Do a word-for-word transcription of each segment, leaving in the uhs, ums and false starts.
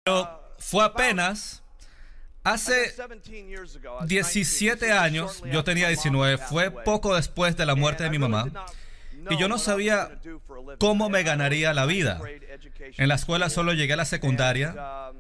Pero fue apenas hace diecisiete años, yo tenía diecinueve, fue poco después de la muerte de mi mamá, y yo no sabía cómo me ganaría la vida. En la escuela solo llegué a la secundaria.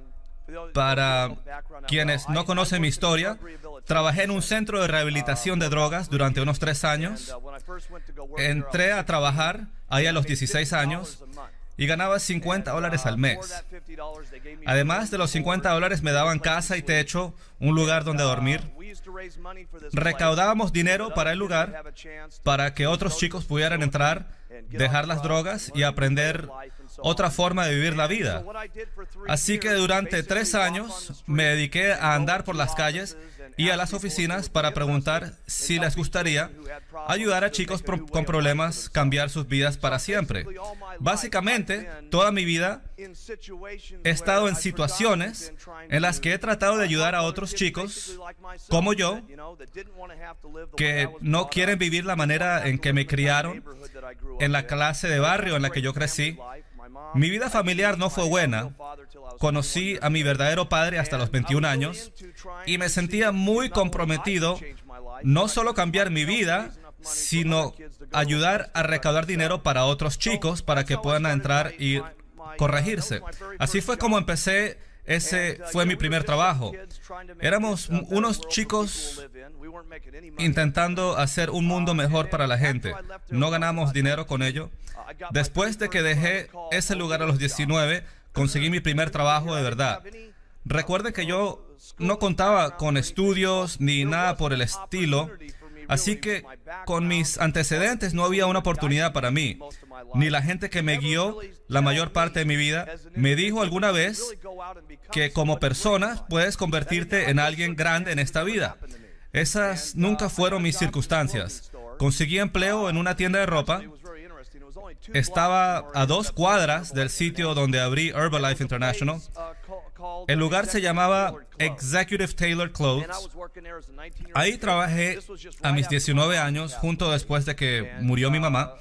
Para quienes no conocen mi historia, trabajé en un centro de rehabilitación de drogas durante unos tres años. Entré a trabajar ahí a los dieciséis años y ganaba cincuenta dólares al mes. Además de los cincuenta dólares, me daban casa y techo, un lugar donde dormir. Recaudábamos dinero para el lugar, para que otros chicos pudieran entrar, dejar las drogas y aprender otra forma de vivir la vida. Así que durante tres años me dediqué a andar por las calles y a las oficinas para preguntar si les gustaría ayudar a chicos pro con problemas cambiar sus vidas para siempre. Básicamente, toda mi vida he estado en situaciones en las que he tratado de ayudar a otros chicos como yo, que no quieren vivir la manera en que me criaron, en la clase de barrio en la que yo crecí. Mi vida familiar no fue buena. Conocí a mi verdadero padre hasta los veintiún años y me sentía muy comprometido, no solo cambiar mi vida, sino ayudar a recaudar dinero para otros chicos para que puedan entrar y corregirse. Así fue como empecé. Ese fue mi primer trabajo. Éramos unos chicos intentando hacer un mundo mejor para la gente. No ganamos dinero con ello. Después de que dejé ese lugar a los diecinueve, conseguí mi primer trabajo de verdad. Recuerden que yo no contaba con estudios ni nada por el estilo, así que con mis antecedentes no había una oportunidad para mí. Ni la gente que me guió la mayor parte de mi vida me dijo alguna vez que como persona puedes convertirte en alguien grande en esta vida. Esas nunca fueron mis circunstancias. Conseguí empleo en una tienda de ropa. Estaba a dos cuadras del sitio donde abrí Herbalife International. El lugar se llamaba Executive Tailored Clothes. Ahí trabajé a mis diecinueve años, justo después de que murió mi mamá.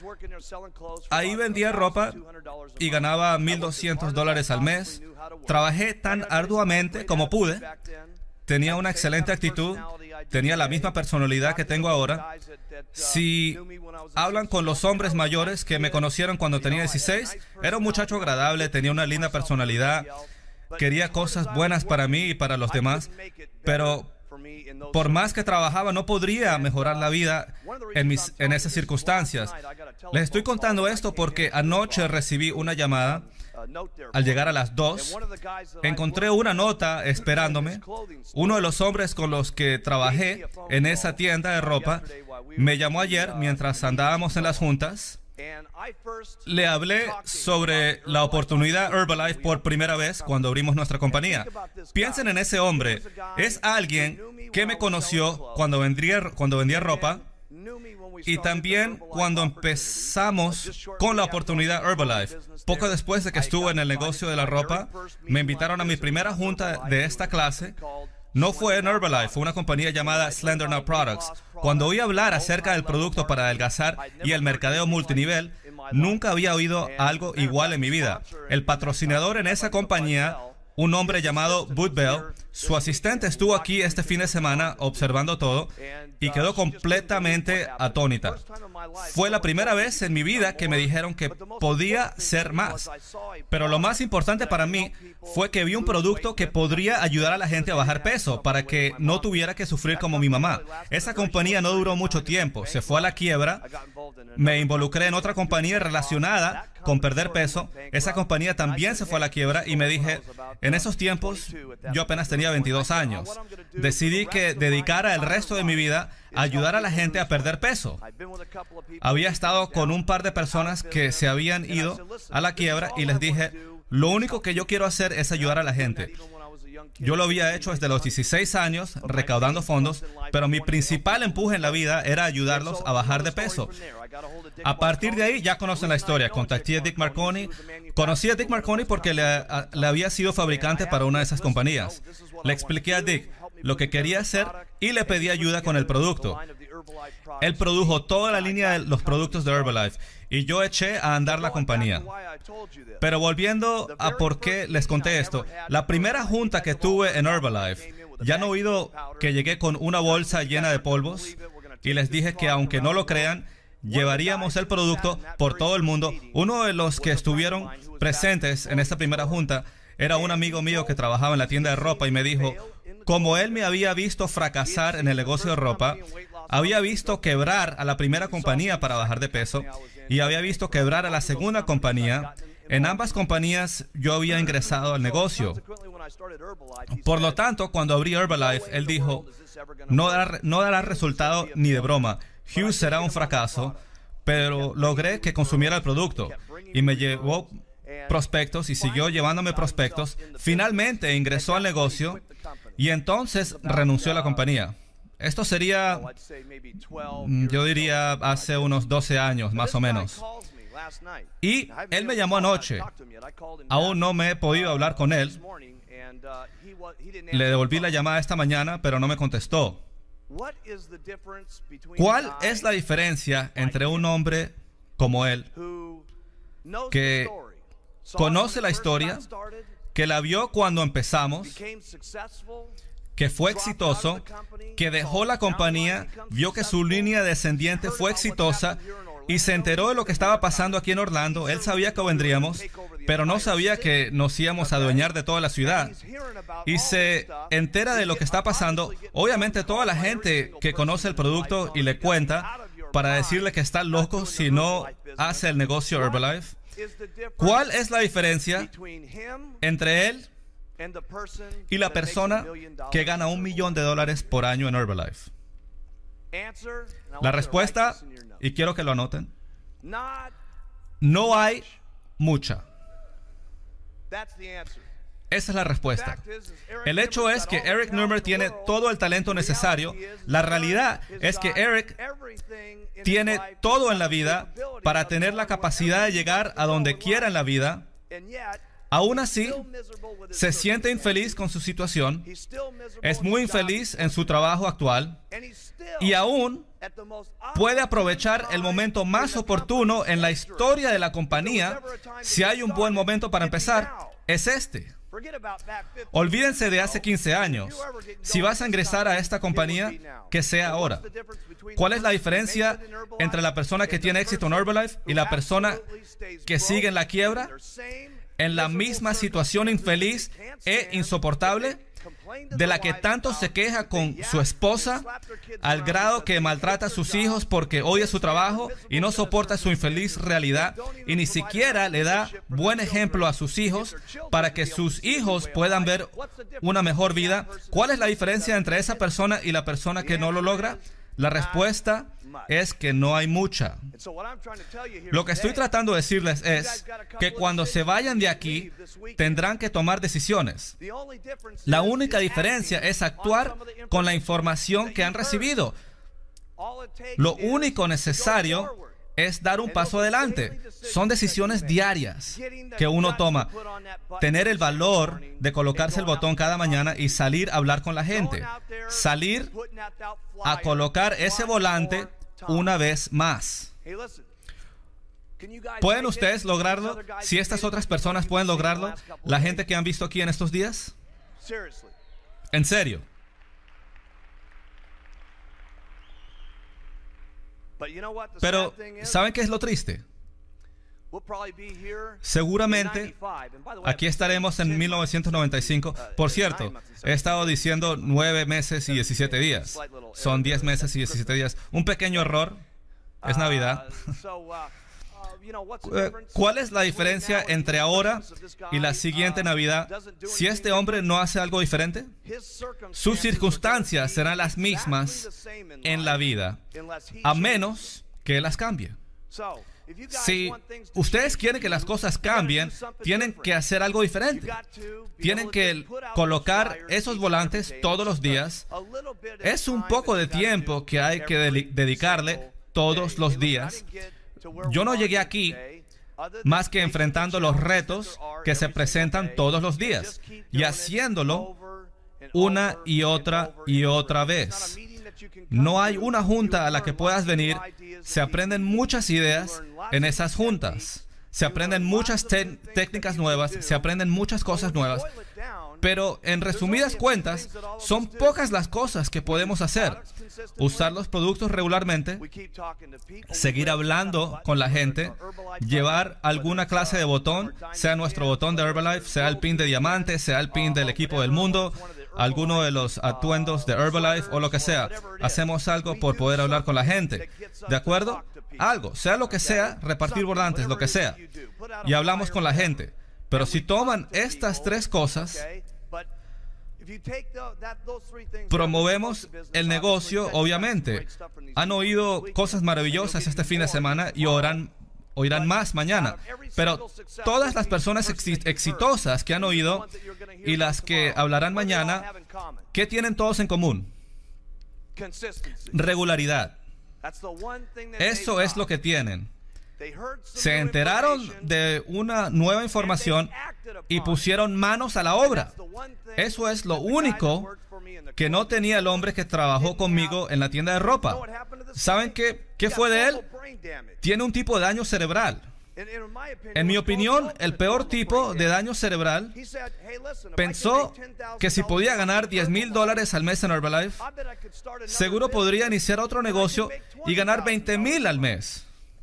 Ahí vendía ropa y ganaba mil doscientos dólares al mes. Trabajé tan arduamente como pude. Tenía una excelente actitud. Tenía la misma personalidad que tengo ahora. Si hablan con los hombres mayores que me conocieron cuando tenía dieciséis, era un muchacho agradable, tenía una linda personalidad, quería cosas buenas para mí y para los demás, pero por más que trabajaba, no podría mejorar la vida en, mis, en esas circunstancias. Les estoy contando esto porque anoche recibí una llamada. Al llegar a las dos, encontré una nota esperándome. Uno de los hombres con los que trabajé en esa tienda de ropa me llamó ayer mientras andábamos en las juntas. Le hablé sobre la oportunidad Herbalife por primera vez cuando abrimos nuestra compañía. Piensen en ese hombre. Es alguien que me conoció cuando vendía, cuando vendía ropa y también cuando empezamos con la oportunidad Herbalife. Poco después de que estuve en el negocio de la ropa, me invitaron a mi primera junta de esta clase. No fue en Herbalife, fue una compañía llamada Slender Now Products. Cuando oí hablar acerca del producto para adelgazar y el mercadeo multinivel, nunca había oído algo igual en mi vida. El patrocinador en esa compañía, un hombre llamado Bud Bell, su asistente estuvo aquí este fin de semana observando todo y quedó completamente atónita. Fue la primera vez en mi vida que me dijeron que podía ser más. Pero lo más importante para mí fue que vi un producto que podría ayudar a la gente a bajar peso para que no tuviera que sufrir como mi mamá. Esa compañía no duró mucho tiempo, se fue a la quiebra. Me involucré en otra compañía relacionada con perder peso. Esa compañía también se fue a la quiebra y me dije, en esos tiempos, yo apenas tenía veintidós años. Decidí que dedicara el resto de mi vida a ayudar a la gente a perder peso. Había estado con un par de personas que se habían ido a la quiebra y les dije, lo único que yo quiero hacer es ayudar a la gente. Yo lo había hecho desde los dieciséis años, recaudando fondos, pero mi principal empuje en la vida era ayudarlos a bajar de peso. A partir de ahí, ya conocen la historia. Contacté a Dick Marconi. Conocí a Dick Marconi porque le, a, le había sido fabricante para una de esas compañías. Le expliqué a Dick lo que quería hacer y le pedí ayuda con el producto. Él produjo toda la línea de los productos de Herbalife y yo eché a andar la compañía. Pero volviendo a por qué les conté esto, la primera junta que tuve en Herbalife, ya han oído que llegué con una bolsa llena de polvos y les dije que aunque no lo crean, llevaríamos el producto por todo el mundo. Uno de los que estuvieron presentes en esta primera junta era un amigo mío que trabajaba en la tienda de ropa y me dijo, como él me había visto fracasar en el negocio de ropa, había visto quebrar a la primera compañía para bajar de peso y había visto quebrar a la segunda compañía. En ambas compañías yo había ingresado al negocio. Por lo tanto, cuando abrí Herbalife, él dijo, no dará, no dará resultado ni de broma. Hughes será un fracaso, pero logré que consumiera el producto y me llevó prospectos y siguió llevándome prospectos. Finalmente ingresó al negocio y entonces renunció a la compañía. Esto sería, yo diría, hace unos doce años, más o menos. Y él me llamó anoche. Aún no me he podido hablar con él. Le devolví la llamada esta mañana, pero no me contestó. ¿Cuál es la diferencia entre un hombre como él, que conoce la historia, que la vio cuando empezamos, que fue exitoso, que dejó la compañía, vio que su línea descendiente fue exitosa y se enteró de lo que estaba pasando aquí en Orlando? Él sabía que vendríamos, pero no sabía que nos íbamos a adueñar de toda la ciudad. Y se entera de lo que está pasando. Obviamente toda la gente que conoce el producto y le cuenta para decirle que está loco si no hace el negocio Herbalife. ¿Cuál es la diferencia entre él y la persona que gana un millón de dólares por año en Herbalife? La respuesta, y quiero que lo anoten, no hay mucha. Esa es la respuesta. El hecho es que Eric Neumer tiene todo el talento necesario. La realidad es que Eric tiene todo en la vida para tener la capacidad de llegar a donde quiera en la vida. Aún así, se siente infeliz con su situación, es muy infeliz en su trabajo actual y aún puede aprovechar el momento más oportuno en la historia de la compañía. Si hay un buen momento para empezar, es este. Olvídense de hace quince años. Si vas a ingresar a esta compañía, que sea ahora. ¿Cuál es la diferencia entre la persona que tiene éxito en Herbalife y la persona que sigue en la quiebra? En la misma situación infeliz e insoportable de la que tanto se queja con su esposa, al grado que maltrata a sus hijos porque odia su trabajo y no soporta su infeliz realidad y ni siquiera le da buen ejemplo a sus hijos para que sus hijos puedan ver una mejor vida. ¿Cuál es la diferencia entre esa persona y la persona que no lo logra? La respuesta es que no hay mucha. Lo que estoy tratando de decirles es que cuando se vayan de aquí, tendrán que tomar decisiones. La única diferencia es actuar con la información que han recibido. Lo único necesario es dar un paso adelante. Son decisiones diarias que uno toma. Tener el valor de colocarse el botón cada mañana y salir a hablar con la gente. Salir a colocar ese volante una vez más. ¿Pueden ustedes lograrlo? Si estas otras personas pueden lograrlo, la gente que han visto aquí en estos días. En serio. Pero, ¿saben qué es lo triste? Seguramente aquí estaremos en mil novecientos noventa y cinco. Por cierto, he estado diciendo nueve meses y diecisiete días. Son diez meses y diecisiete días. Un pequeño error. Es Navidad. ¿Cuál es la diferencia entre ahora y la siguiente Navidad? Si este hombre no hace algo diferente, sus circunstancias serán las mismas en la vida, a menos que las cambie. Si ustedes quieren que las cosas cambien, tienen que hacer algo diferente. Tienen que colocar esos volantes todos los días. Es un poco de tiempo que hay que de- dedicarle todos los días. Yo no llegué aquí más que enfrentando los retos que se presentan todos los días y haciéndolo una y otra y otra vez. No hay una junta a la que puedas venir. Se aprenden muchas ideas en esas juntas. Se aprenden muchas técnicas nuevas, se aprenden muchas cosas nuevas. Pero en resumidas cuentas, son pocas las cosas que podemos hacer. Usar los productos regularmente, seguir hablando con la gente, llevar alguna clase de botón, sea nuestro botón de Herbalife, sea el pin de diamante, sea el pin del equipo del mundo, alguno de los atuendos de Herbalife o lo que sea. Hacemos algo por poder hablar con la gente. ¿De acuerdo? Algo, sea lo que sea, repartir volantes, lo que sea. Y hablamos con la gente. Pero si toman estas tres cosas, promovemos el negocio, obviamente. Han oído cosas maravillosas este fin de semana y oirán, oirán más mañana. Pero todas las personas exitosas que han oído y las que hablarán mañana, ¿qué tienen todos en común? Regularidad. Eso es lo que tienen. Se enteraron de una nueva información y pusieron manos a la obra. Eso es lo único que no tenía el hombre que trabajó conmigo en la tienda de ropa. ¿Saben qué, qué fue de él? Tiene un tipo de daño cerebral. En mi opinión, el peor tipo de daño cerebral. Pensó que si podía ganar diez mil dólares al mes en Herbalife, seguro podría iniciar otro negocio y ganar veinte mil al mes.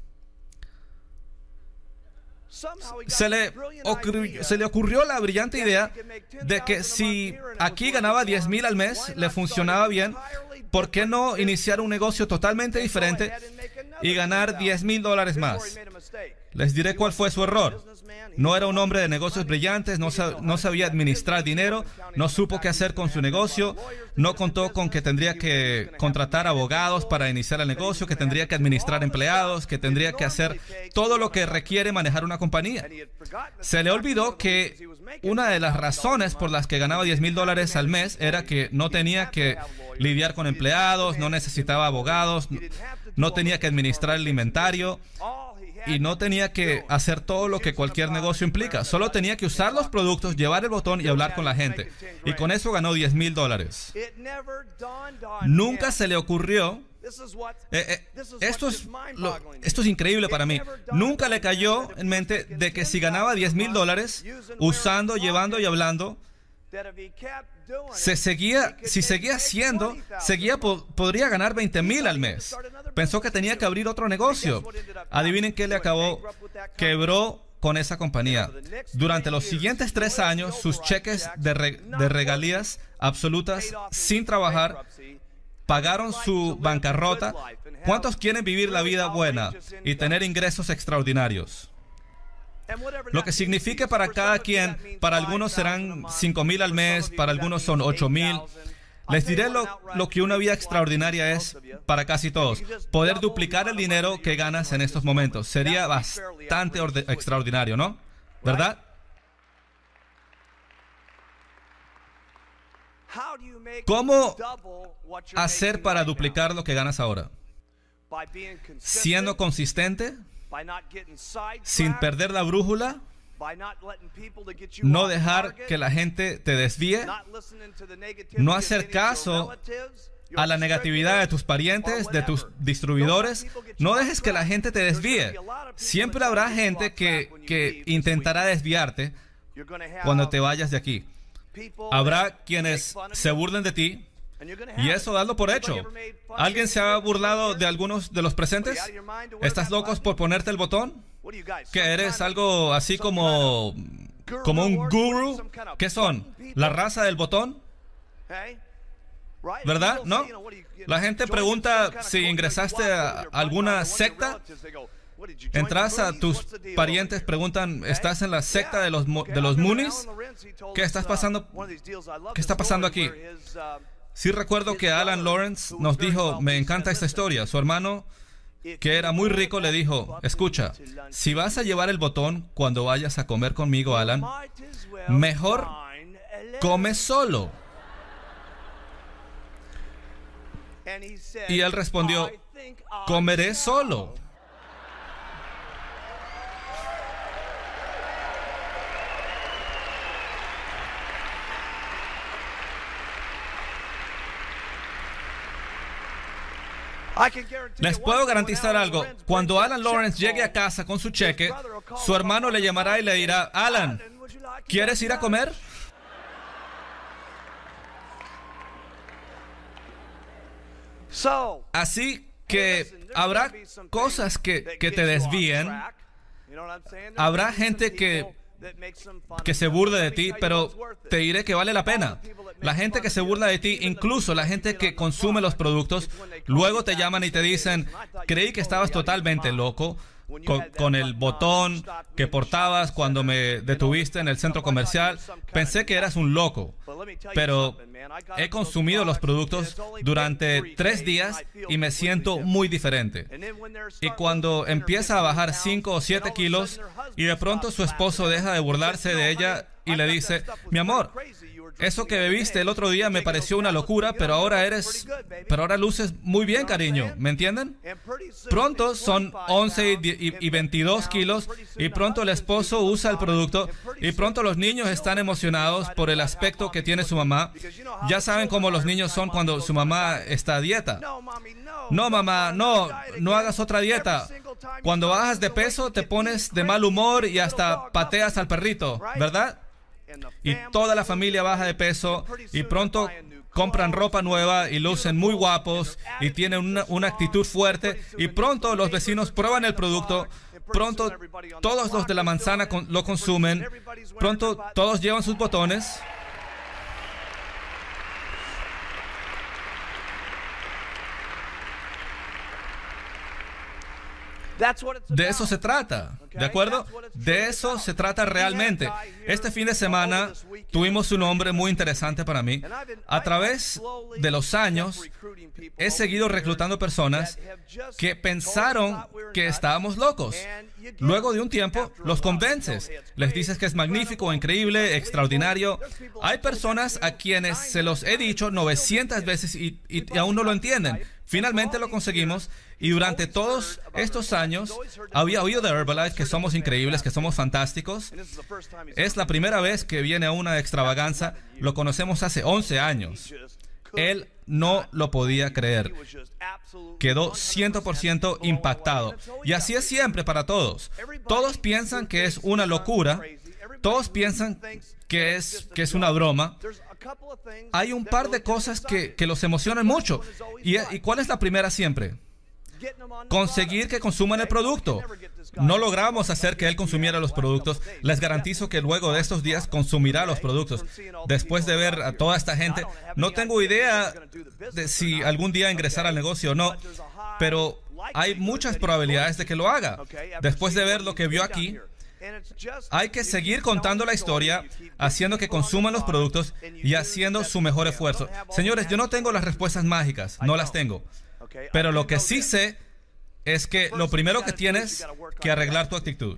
Se le, ocurrió, se le ocurrió la brillante idea de que si aquí ganaba diez mil al mes, le funcionaba bien, ¿por qué no iniciar un negocio totalmente diferente y ganar diez mil dólares más? Les diré cuál fue su error. No era un hombre de negocios brillantes, no, sab no sabía administrar dinero, no supo qué hacer con su negocio, no contó con que tendría que contratar abogados para iniciar el negocio, que tendría que administrar empleados, que tendría que hacer todo lo que requiere manejar una compañía. Se le olvidó que una de las razones por las que ganaba diez mil dólares al mes era que no tenía que lidiar con empleados, no necesitaba abogados, no tenía que administrar el inventario. Y no tenía que hacer todo lo que cualquier negocio implica. Solo tenía que usar los productos, llevar el botón y hablar con la gente. Y con eso ganó diez mil dólares. Nunca se le ocurrió... Eh, eh, esto, es lo, esto es increíble para mí. Nunca le cayó en mente de que si ganaba diez mil dólares, usando, llevando y hablando, se seguía, si seguía haciendo, seguía, po podría ganar veinte mil al mes. Pensó que tenía que abrir otro negocio. Adivinen qué le acabó. Quebró con esa compañía. Durante los siguientes tres años, sus cheques de, re de regalías absolutas, sin trabajar, pagaron su bancarrota. ¿Cuántos quieren vivir la vida buena y tener ingresos extraordinarios? Lo que signifique para cada quien, para algunos serán cinco mil al mes, para algunos son ocho mil. Les diré lo, lo que una vida extraordinaria es para casi todos. Poder duplicar el dinero que ganas en estos momentos. Sería bastante extraordinario, ¿no? ¿Verdad? ¿Cómo hacer para duplicar lo que ganas ahora? Siendo consistente, sin perder la brújula, no dejar que la gente te desvíe, no hacer caso a la negatividad de tus parientes, de tus distribuidores. No dejes que la gente te desvíe. Siempre habrá gente que, que intentará desviarte cuando te vayas de aquí. Habrá quienes se burlen de ti. Y eso, dadlo por hecho. ¿Alguien se ha burlado de algunos de los presentes? ¿Estás locos por ponerte el botón? ¿Que eres algo así como, como un guru? ¿Qué son? ¿La raza del botón? ¿Verdad? ¿No? La gente pregunta si ingresaste a alguna secta. Entras a tus parientes, preguntan, ¿estás en la secta de los, de los Moonies? ¿Qué estás pasando? ¿Qué está pasando aquí? Sí recuerdo que Alan Lawrence nos dijo, me encanta esta historia. Su hermano, que era muy rico, le dijo, escucha, si vas a llevar el botón cuando vayas a comer conmigo, Alan, mejor come solo. Y él respondió, comeré solo. Les puedo garantizar algo. Cuando Alan Lawrence llegue a casa con su cheque, su hermano le llamará y le dirá, Alan, ¿quieres ir a comer? Así que habrá cosas que, que te desvíen. Habrá gente que, que se burle de ti, pero te diré que vale la pena. La gente que se burla de ti, incluso la gente que consume los productos, luego te llaman y te dicen, creí que estabas totalmente loco con, con el botón que portabas cuando me detuviste en el centro comercial. Pensé que eras un loco, pero he consumido los productos durante tres días y me siento muy diferente. Y cuando empieza a bajar cinco o siete kilos y de pronto su esposo deja de burlarse de ella y le dice, mi amor, eso que bebiste el otro día me pareció una locura, pero ahora eres, pero ahora luces muy bien, cariño. ¿Me entienden? Pronto son once y veintidós kilos y pronto el esposo usa el producto y pronto los niños están emocionados por el aspecto que tiene su mamá. Ya saben cómo los niños son cuando su mamá está a dieta. No, mamá, no, no hagas otra dieta. Cuando bajas de peso te pones de mal humor y hasta pateas al perrito, ¿verdad? Y toda la familia baja de peso y pronto compran ropa nueva y lucen muy guapos y tienen una, una actitud fuerte y pronto los vecinos prueban el producto, pronto todos los de la manzana con, lo consumen, pronto todos llevan sus botones. De eso se trata, ¿de acuerdo? De eso se trata realmente. Este fin de semana tuvimos un hombre muy interesante para mí. A través de los años, he seguido reclutando personas que pensaron que estábamos locos. Luego de un tiempo, los convences. Les dices que es magnífico, increíble, extraordinario. Hay personas a quienes se los he dicho novecientas veces y, y, y aún no lo entienden. Finalmente lo conseguimos y durante todos estos años había oído de Herbalife que somos increíbles, que somos fantásticos. Es la primera vez que viene a una extravaganza. Lo conocemos hace once años. Él no lo podía creer. Quedó cien por ciento impactado. Y así es siempre para todos. Todos piensan que es una locura. Todos piensan que es, que es una broma. Hay un par de cosas que, que los emocionan mucho. ¿Y, ¿Y cuál es la primera siempre? Conseguir que consuman el producto. No logramos hacer que él consumiera los productos. Les garantizo que luego de estos días consumirá los productos. Después de ver a toda esta gente, no tengo idea de si algún día ingresará al negocio o no, pero hay muchas probabilidades de que lo haga. Después de ver lo que vio aquí, hay que seguir contando la historia, haciendo que consuman los productos y haciendo su mejor esfuerzo. Señores, yo no tengo las respuestas mágicas, no las tengo. Pero lo que sí sé es que lo primero que tienes que arreglar tu actitud.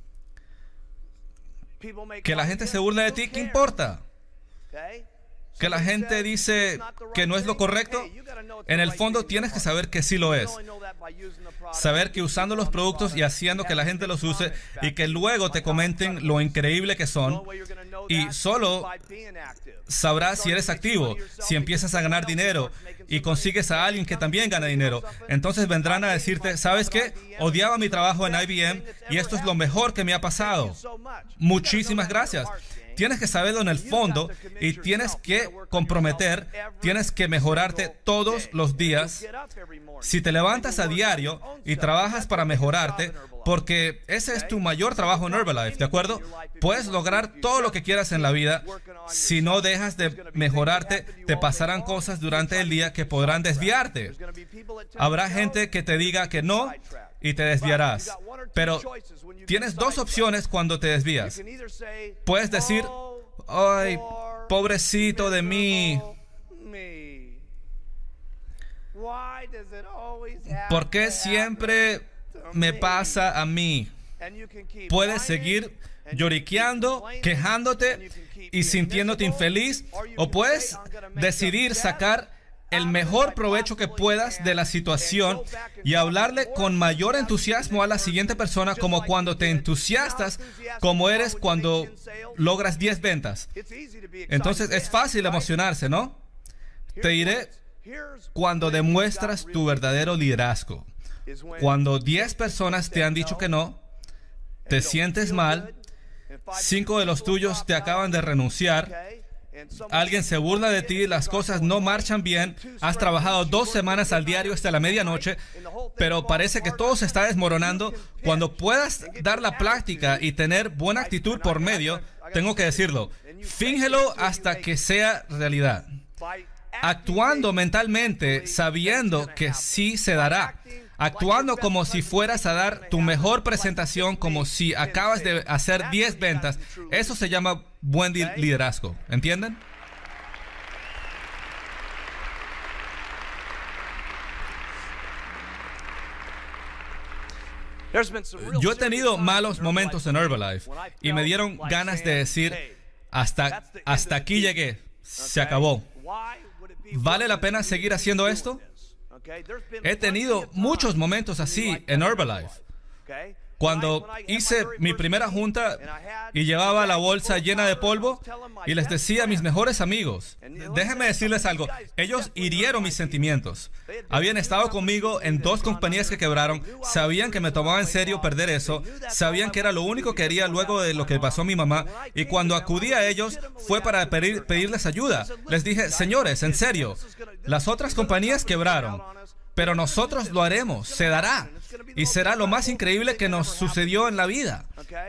Que la gente se burle de ti, ¿qué importa? Que la gente dice que no es lo correcto, en el fondo tienes que saber que sí lo es. Saber que usando los productos y haciendo que la gente los use y que luego te comenten lo increíble que son, y solo sabrás si eres activo, si empiezas a ganar dinero y consigues a alguien que también gana dinero. Entonces vendrán a decirte, ¿sabes qué? Odiaba mi trabajo en I B M y esto es lo mejor que me ha pasado. Muchísimas gracias. Tienes que saberlo en el fondo y tienes que comprometer, tienes que mejorarte todos los días. Si te levantas a diario y trabajas para mejorarte, porque ese es tu mayor trabajo en Herbalife, ¿de acuerdo? Puedes lograr todo lo que quieras en la vida. Si no dejas de mejorarte, te pasarán cosas durante el día que podrán desviarte. Habrá gente que te diga que no y te desviarás. Pero tienes dos opciones cuando te desvías. Puedes decir, ay, pobrecito de mí. ¿Por qué siempre me pasa a mí? Puedes seguir lloriqueando, quejándote y sintiéndote infeliz, o puedes decidir sacar el mejor provecho que puedas de la situación y hablarle con mayor entusiasmo a la siguiente persona, como cuando te entusiastas, como eres cuando logras diez ventas. Entonces es fácil emocionarse, ¿no? Te diré cuando demuestras tu verdadero liderazgo. Cuando diez personas te han dicho que no, te sientes mal, cinco de los tuyos te acaban de renunciar, alguien se burla de ti, las cosas no marchan bien, has trabajado dos semanas al diario hasta la medianoche, pero parece que todo se está desmoronando. Cuando puedas dar la práctica y tener buena actitud por medio, tengo que decirlo, fíngelo hasta que sea realidad. Actuando mentalmente, sabiendo que sí se dará. Actuando como si fueras a dar tu mejor presentación, como si acabas de hacer diez ventas. Eso se llama buen liderazgo. ¿Entienden? Yo he tenido malos momentos en Herbalife y me dieron ganas de decir, hasta, hasta aquí llegué, se acabó. ¿Vale la pena seguir haciendo esto? He tenido muchos momentos así en Herbalife. Cuando hice mi primera junta y llevaba la bolsa llena de polvo y les decía a mis mejores amigos, déjenme decirles algo, ellos hirieron mis sentimientos. Habían estado conmigo en dos compañías que quebraron, sabían que me tomaba en serio perder eso, sabían que era lo único que haría luego de lo que pasó a mi mamá, y cuando acudí a ellos fue para pedir, pedirles ayuda. Les dije, señores, en serio, las otras compañías quebraron, pero nosotros lo haremos, se dará. Y será lo más increíble que nos sucedió en la vida.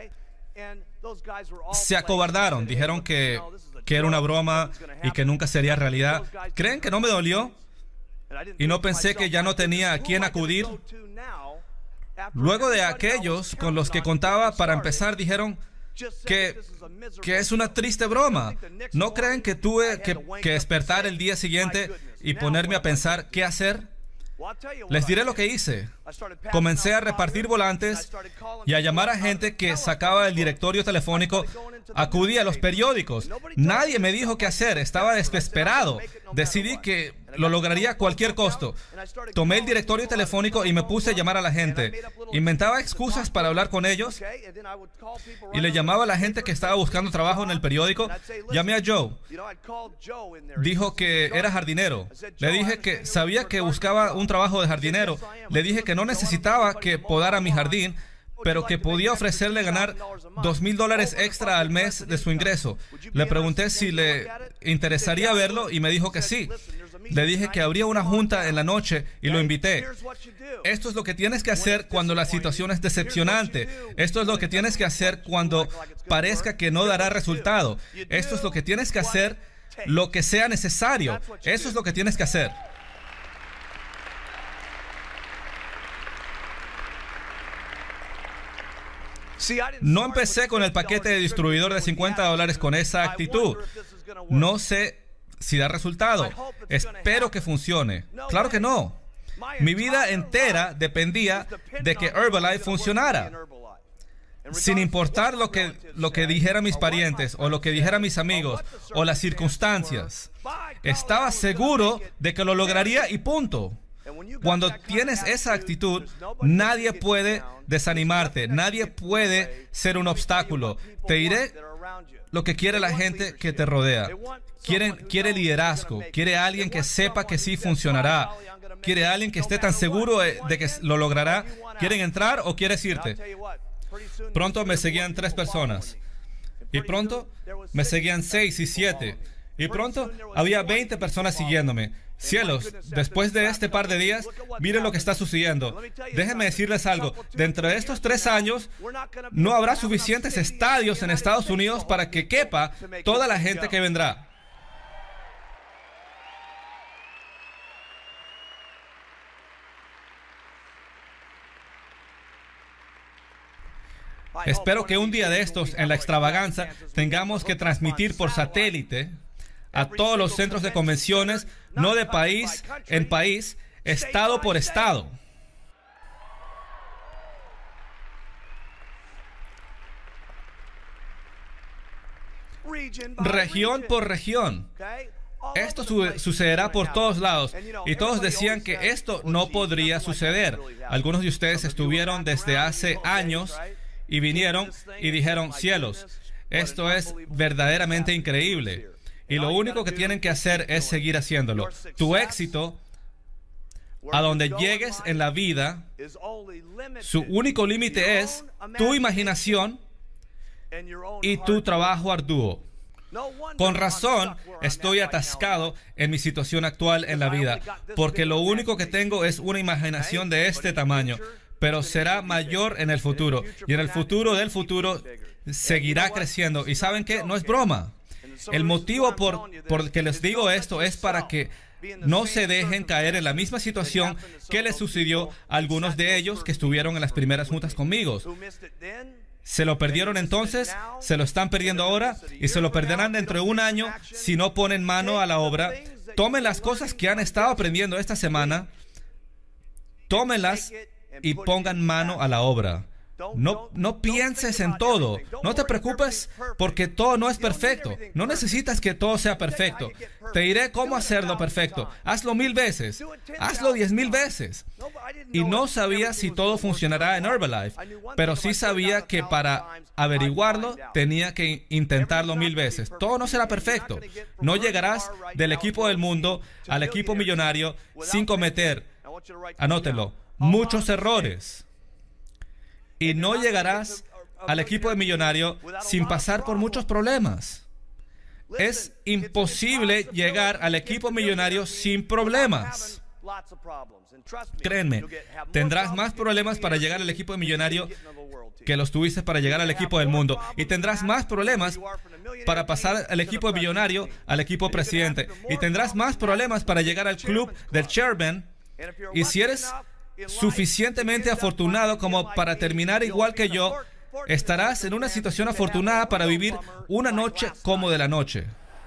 Se acobardaron, dijeron que, que era una broma y que nunca sería realidad. ¿Creen que no me dolió? Y no pensé que ya no tenía a quién acudir. Luego de aquellos con los que contaba para empezar, dijeron que, que es una triste broma. ¿No creen que tuve que, que despertar el día siguiente y ponerme a pensar qué hacer? Les diré lo que hice. Comencé a repartir volantes y a llamar a gente que sacaba del directorio telefónico. Acudí a los periódicos. Nadie me dijo qué hacer. Estaba desesperado. Decidí que lo lograría a cualquier costo. Tomé el directorio telefónico y me puse a llamar a la gente. Inventaba excusas para hablar con ellos y le llamaba a la gente que estaba buscando trabajo en el periódico. Llamé a Joe. Dijo que era jardinero. Le dije que sabía que buscaba un trabajo de jardinero. Le dije que no necesitaba que podara mi jardín, pero que podía ofrecerle ganar dos mil dólares extra al mes de su ingreso. Le pregunté si le interesaría verlo y me dijo que sí. Le dije que habría una junta en la noche y lo invité. Esto es lo que tienes que hacer cuando la situación es decepcionante. Esto es lo que tienes que hacer cuando parezca que no dará resultado. Esto es lo que tienes que hacer, lo que sea necesario. Eso es lo que tienes que hacer. No empecé con el paquete de distribuidor de cincuenta dólares con esa actitud. No sé si da resultado. Espero que funcione. Claro que no. Mi vida entera dependía de que Herbalife funcionara. Sin importar lo que, lo que dijeran mis parientes o lo que dijeran mis amigos o las circunstancias. Estaba seguro de que lo lograría y punto. Cuando tienes esa actitud, nadie puede desanimarte, nadie puede ser un obstáculo. Te diré lo que quiere la gente que te rodea. Quieren, quiere liderazgo, quiere alguien que sepa que sí funcionará, quiere alguien que esté tan seguro de, de que lo logrará. ¿Quieren entrar o quieres irte? Pronto me seguían tres personas, y pronto me seguían seis y siete, y pronto había veinte personas siguiéndome. Cielos, después de este par de días, miren lo que está sucediendo. Déjenme decirles algo. Dentro de estos tres años, no habrá suficientes estadios en Estados Unidos para que quepa toda la gente que vendrá. Espero que un día de estos, en la extravaganza, tengamos que transmitir por satélite a todos los centros de convenciones, no de país en país, estado por estado. Región por región. Esto su sucederá por todos lados. Y todos decían que esto no podría suceder. Algunos de ustedes estuvieron desde hace años y vinieron y dijeron, cielos, esto es verdaderamente increíble. y lo único que tienen que hacer es seguir haciéndolo. Tu éxito, a donde llegues en la vida, su único límite es tu imaginación y tu trabajo arduo. Con razón, estoy atascado en mi situación actual en la vida, porque lo único que tengo es una imaginación de este tamaño, pero será mayor en el futuro, y en el futuro del futuro seguirá creciendo. ¿Y saben qué? No es broma. El motivo por, por el que les digo esto es para que no se dejen caer en la misma situación que les sucedió a algunos de ellos que estuvieron en las primeras juntas conmigo. Se lo perdieron entonces, se lo están perdiendo ahora y se lo perderán dentro de un año si no ponen mano a la obra. Tomen las cosas que han estado aprendiendo esta semana, tómenlas y pongan mano a la obra. No, no pienses en todo. No te preocupes porque todo no es perfecto. No necesitas que todo sea perfecto. Te diré cómo hacerlo perfecto. Hazlo mil veces. Hazlo diez mil veces. Y no sabía si todo funcionará en Herbalife, pero sí sabía que para averiguarlo tenía que intentarlo mil veces. Todo no será perfecto. No llegarás del equipo del mundo al equipo millonario sin cometer, anótelo, muchos errores. Y no llegarás al equipo de millonario sin pasar por muchos problemas. Es imposible llegar al equipo millonario sin problemas. Créanme, tendrás más problemas para llegar al equipo de millonario que los tuviste para llegar al equipo del mundo. Y tendrás más problemas para pasar al equipo de millonario al equipo presidente. Y tendrás más problemas para llegar al club del chairman. Y si eres suficientemente afortunado como para terminar igual que yo, estarás en una situación afortunada para vivir una noche como de la noche.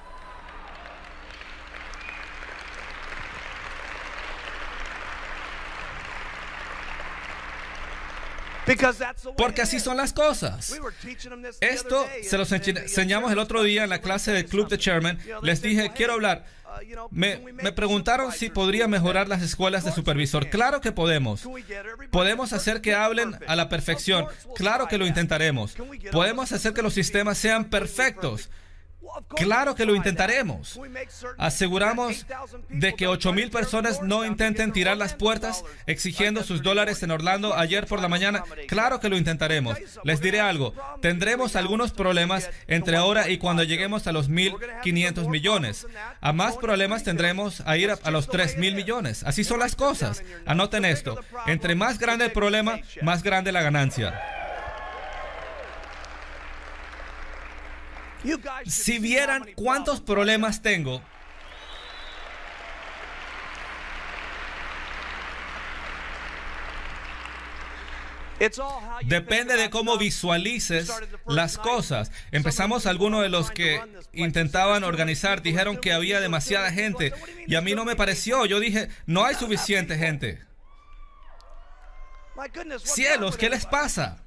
Porque así son las cosas. Esto se los enseñamos el otro día en la clase del Club de Chairman. Les dije, quiero hablar. Me, me preguntaron si podría mejorar las escuelas de supervisor. Claro que podemos. Podemos hacer que hablen a la perfección. Claro que lo intentaremos. Podemos hacer que los sistemas sean perfectos. Claro que lo intentaremos. Aseguramos de que ocho mil personas no intenten tirar las puertas exigiendo sus dólares en Orlando ayer por la mañana. Claro que lo intentaremos. Les diré algo. Tendremos algunos problemas entre ahora y cuando lleguemos a los mil quinientos millones. A más problemas tendremos a ir a, a los tres mil millones. Así son las cosas. Anoten esto. Entre más grande el problema, más grande la ganancia. Si vieran cuántos problemas tengo, depende de cómo visualices las cosas. Empezamos, algunos de los que intentaban organizar dijeron que había demasiada gente y a mí no me pareció. Yo dije, no hay suficiente gente. Cielos, ¿qué les pasa?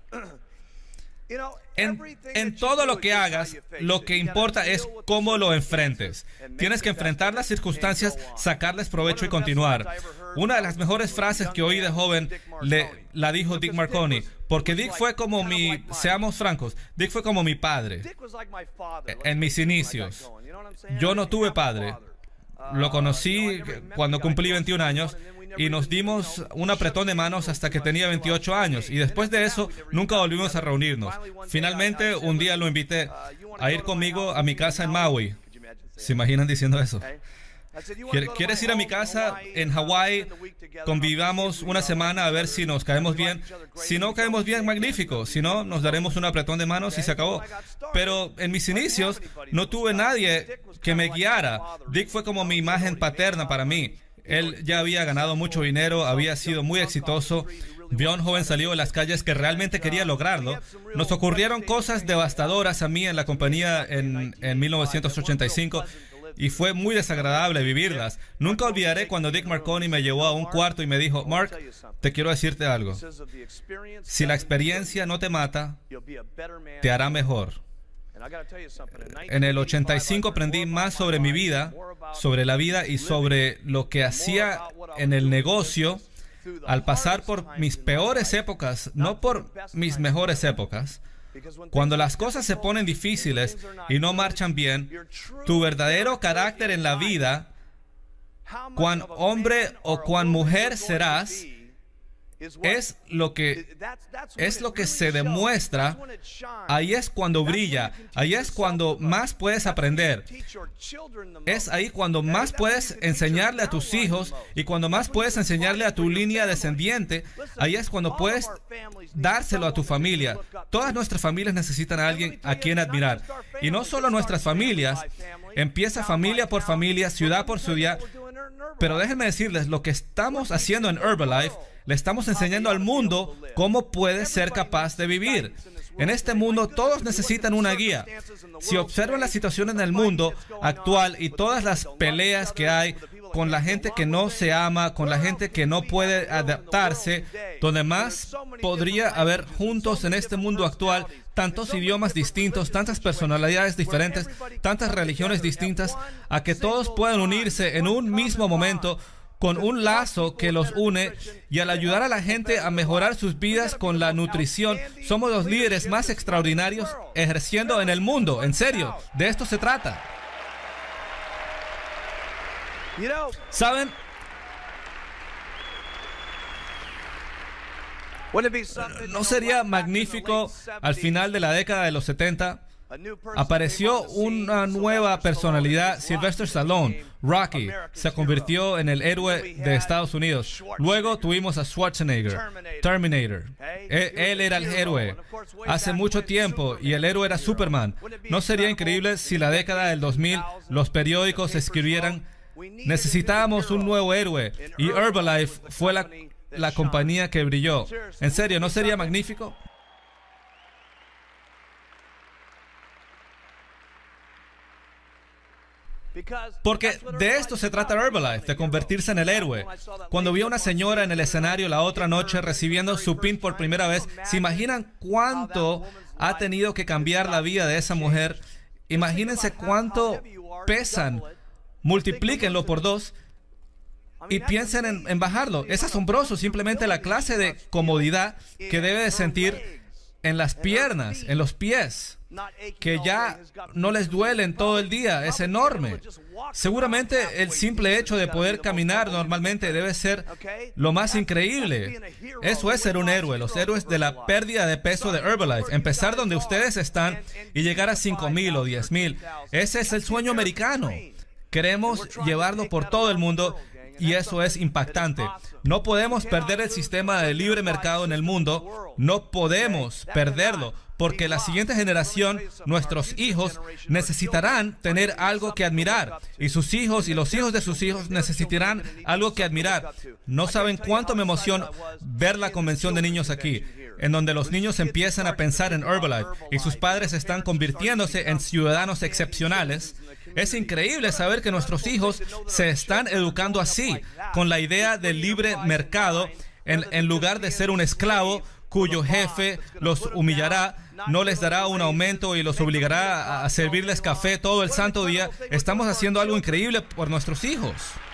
En, en todo lo que hagas, lo que importa es cómo lo enfrentes. Tienes que enfrentar las circunstancias, sacarles provecho y continuar. Una de las mejores frases que oí de joven le, la dijo Dick Marconi, porque Dick fue como mi, seamos francos, Dick fue como mi padre en mis inicios. Yo no tuve padre. Lo conocí cuando cumplí veintiún años y nos dimos un apretón de manos hasta que tenía veintiocho años. Y después de eso, nunca volvimos a reunirnos. Finalmente, un día lo invité a ir conmigo a mi casa en Maui. ¿Se imaginan diciendo eso? ¿Quieres ir a mi casa en Hawái? Convivamos una semana a ver si nos caemos bien. Si no caemos bien, magnífico. Si no, nos daremos un apretón de manos y se acabó. Pero en mis inicios no tuve nadie que me guiara. Dick fue como mi imagen paterna para mí. Él ya había ganado mucho dinero, había sido muy exitoso. Vio a un joven salido de las calles que realmente quería lograrlo. Nos ocurrieron cosas devastadoras a mí en la compañía en, en mil novecientos ochenta y cinco. Y fue muy desagradable vivirlas. Nunca olvidaré cuando Dick Marconi me llevó a un cuarto y me dijo, Mark, te quiero decirte algo. Si la experiencia no te mata, te hará mejor. En el ochenta y cinco aprendí más sobre mi vida, sobre la vida y sobre lo que hacía en el negocio al pasar por mis peores épocas, no por mis mejores épocas. Cuando las cosas se ponen difíciles y no marchan bien, tu verdadero carácter en la vida, cuán hombre o cuán mujer serás, es lo que es lo que se demuestra. Ahí es cuando brilla, ahí es cuando más puedes aprender, es ahí cuando más puedes enseñarle a tus hijos y cuando más puedes enseñarle a tu línea descendiente. Ahí es cuando puedes dárselo a tu familia. Todas nuestras familias necesitan a alguien a quien admirar, y no solo nuestras familias. Empieza familia por familia, ciudad por ciudad. Pero déjenme decirles, lo que estamos haciendo en Herbalife, le estamos enseñando al mundo cómo puedes ser capaz de vivir. En este mundo todos necesitan una guía. Si observan la situación en el mundo actual y todas las peleas que hay con la gente que no se ama, con la gente que no puede adaptarse, donde más podría haber juntos en este mundo actual, tantos idiomas distintos, tantas personalidades diferentes, tantas religiones distintas, a que todos puedan unirse en un mismo momento con un lazo que los une, y al ayudar a la gente a mejorar sus vidas con la nutrición, somos los líderes más extraordinarios ejerciendo en el mundo. En serio, de esto se trata. ¿Saben? ¿No sería magnífico al final de la década de los setenta? Apareció una nueva personalidad, Sylvester Stallone, Rocky, se convirtió en el héroe de Estados Unidos. Luego tuvimos a Schwarzenegger, Terminator. Él, él era el héroe hace mucho tiempo y el héroe era Superman. ¿No sería increíble si la década del dos mil los periódicos escribieran: necesitábamos un nuevo héroe, y Herbalife fue la, la compañía que brilló? En serio, ¿no sería magnífico? Porque de esto se trata Herbalife, de convertirse en el héroe. Cuando vi a una señora en el escenario la otra noche recibiendo su pin por primera vez, ¿se imaginan cuánto ha tenido que cambiar la vida de esa mujer? Imagínense cuánto pesan, multiplíquenlo por dos y piensen en, en bajarlo. Es asombroso simplemente la clase de comodidad que debe de sentir en las piernas, en los pies, que ya no les duelen todo el día. Es enorme. Seguramente el simple hecho de poder caminar normalmente debe ser lo más increíble. Eso es ser un héroe, los héroes de la pérdida de peso de Herbalife. Empezar donde ustedes están y llegar a cinco mil o diez mil. Ese es el sueño americano. Queremos llevarlo por todo el mundo. Y eso es impactante. No podemos perder el sistema de libre mercado en el mundo. No podemos perderlo, porque la siguiente generación, nuestros hijos, necesitarán tener algo que admirar. Y sus hijos y los hijos de sus hijos necesitarán algo que admirar. No saben cuánto me emociona ver la convención de niños aquí, en donde los niños empiezan a pensar en Herbalife y sus padres están convirtiéndose en ciudadanos excepcionales. Es increíble saber que nuestros hijos se están educando así, con la idea del libre mercado, en, en lugar de ser un esclavo cuyo jefe los humillará, no les dará un aumento y los obligará a servirles café todo el santo día. Estamos haciendo algo increíble por nuestros hijos.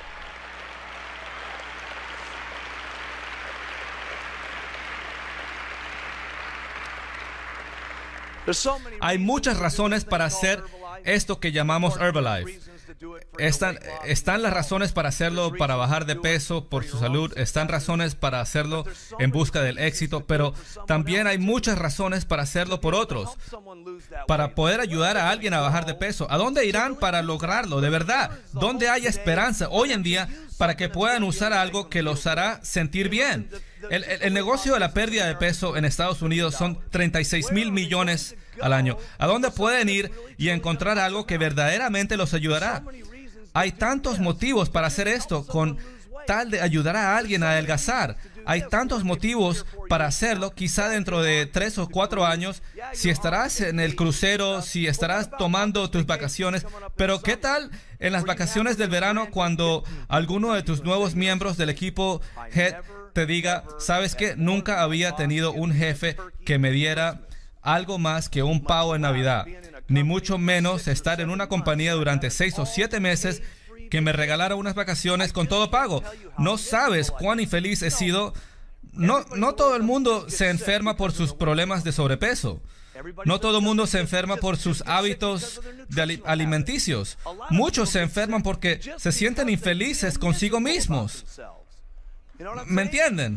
Hay muchas razones para hacer esto que llamamos Herbalife. Están, están las razones para hacerlo, para bajar de peso, por su salud. Están razones para hacerlo en busca del éxito, pero también hay muchas razones para hacerlo por otros, para poder ayudar a alguien a bajar de peso. ¿A dónde irán para lograrlo? De verdad, ¿dónde hay esperanza hoy en día para que puedan usar algo que los hará sentir bien? El, el, el negocio de la pérdida de peso en Estados Unidos son treinta y seis mil millones al año. ¿A dónde pueden ir y encontrar algo que verdaderamente los ayudará? Hay tantos motivos para hacer esto con tal de ayudar a alguien a adelgazar. Hay tantos motivos para hacerlo. Quizá dentro de tres o cuatro años, si estarás en el crucero, si estarás tomando tus vacaciones. Pero ¿qué tal en las vacaciones del verano cuando alguno de tus nuevos miembros del equipo Head te diga: ¿sabes qué? Nunca había tenido un jefe que me diera algo más que un pavo en Navidad, ni mucho menos estar en una compañía durante seis o siete meses que me regalara unas vacaciones con todo pago? No sabes cuán infeliz he sido. No, no todo el mundo se enferma por sus problemas de sobrepeso. No todo el mundo se enferma por sus hábitos de ali- alimenticios. Muchos se enferman porque se sienten infelices consigo mismos. ¿Me entienden?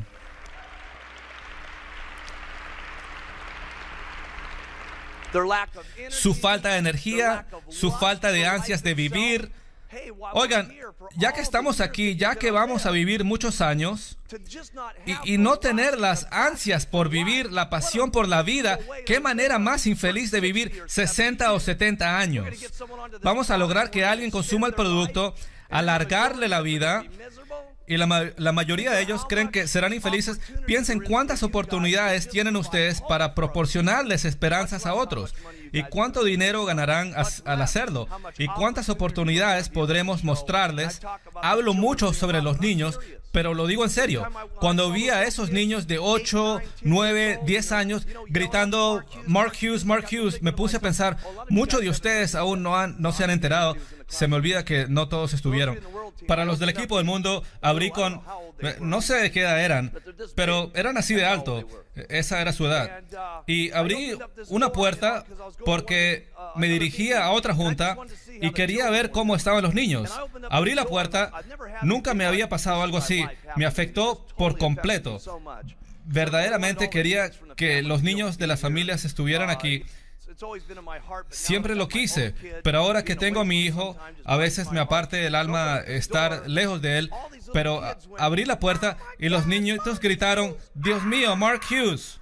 Su falta de energía, su falta de ansias de vivir. Oigan, ya que estamos aquí, ya que vamos a vivir muchos años y, y no tener las ansias por vivir, la pasión por la vida, ¿qué manera más infeliz de vivir sesenta o setenta años? Vamos a lograr que alguien consuma el producto, alargarle la vida. Y la, ma la mayoría de ellos creen que serán infelices. Piensen cuántas oportunidades tienen ustedes para proporcionarles esperanzas a otros. Y cuánto dinero ganarán al hacerlo. Y cuántas oportunidades podremos mostrarles. Hablo mucho sobre los niños, pero lo digo en serio. Cuando vi a esos niños de ocho, nueve, diez años gritando Mark Hughes, Mark Hughes, me puse a pensar, muchos de ustedes aún no, han, no se han enterado. Se me olvida que no todos estuvieron. Para los del equipo del mundo, abrí con... No sé de qué edad eran, pero eran así de alto. Esa era su edad. Y abrí una puerta porque me dirigía a otra junta y quería ver cómo estaban los niños. Abrí la puerta. Nunca me había pasado algo así. Me afectó por completo. Verdaderamente quería que los niños de las familias estuvieran aquí. Siempre lo quise, pero ahora que tengo a mi hijo, a veces me aparte el alma estar lejos de él, pero a abrí la puerta y los niñitos gritaron, Dios mío, Mark Hughes.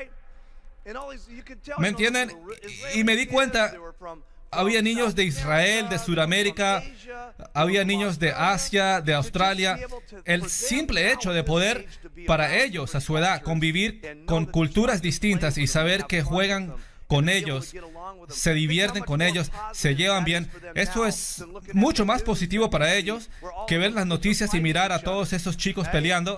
¿Me entienden? Y, y me di cuenta, había niños de Israel, de Sudamérica, había niños de Asia, de Australia. El simple hecho de poder, para ellos, a su edad, convivir con culturas distintas y saber que juegan con ellos, se divierten con ellos, se llevan bien. Eso es mucho más positivo para ellos que ver las noticias y mirar a todos esos chicos peleando.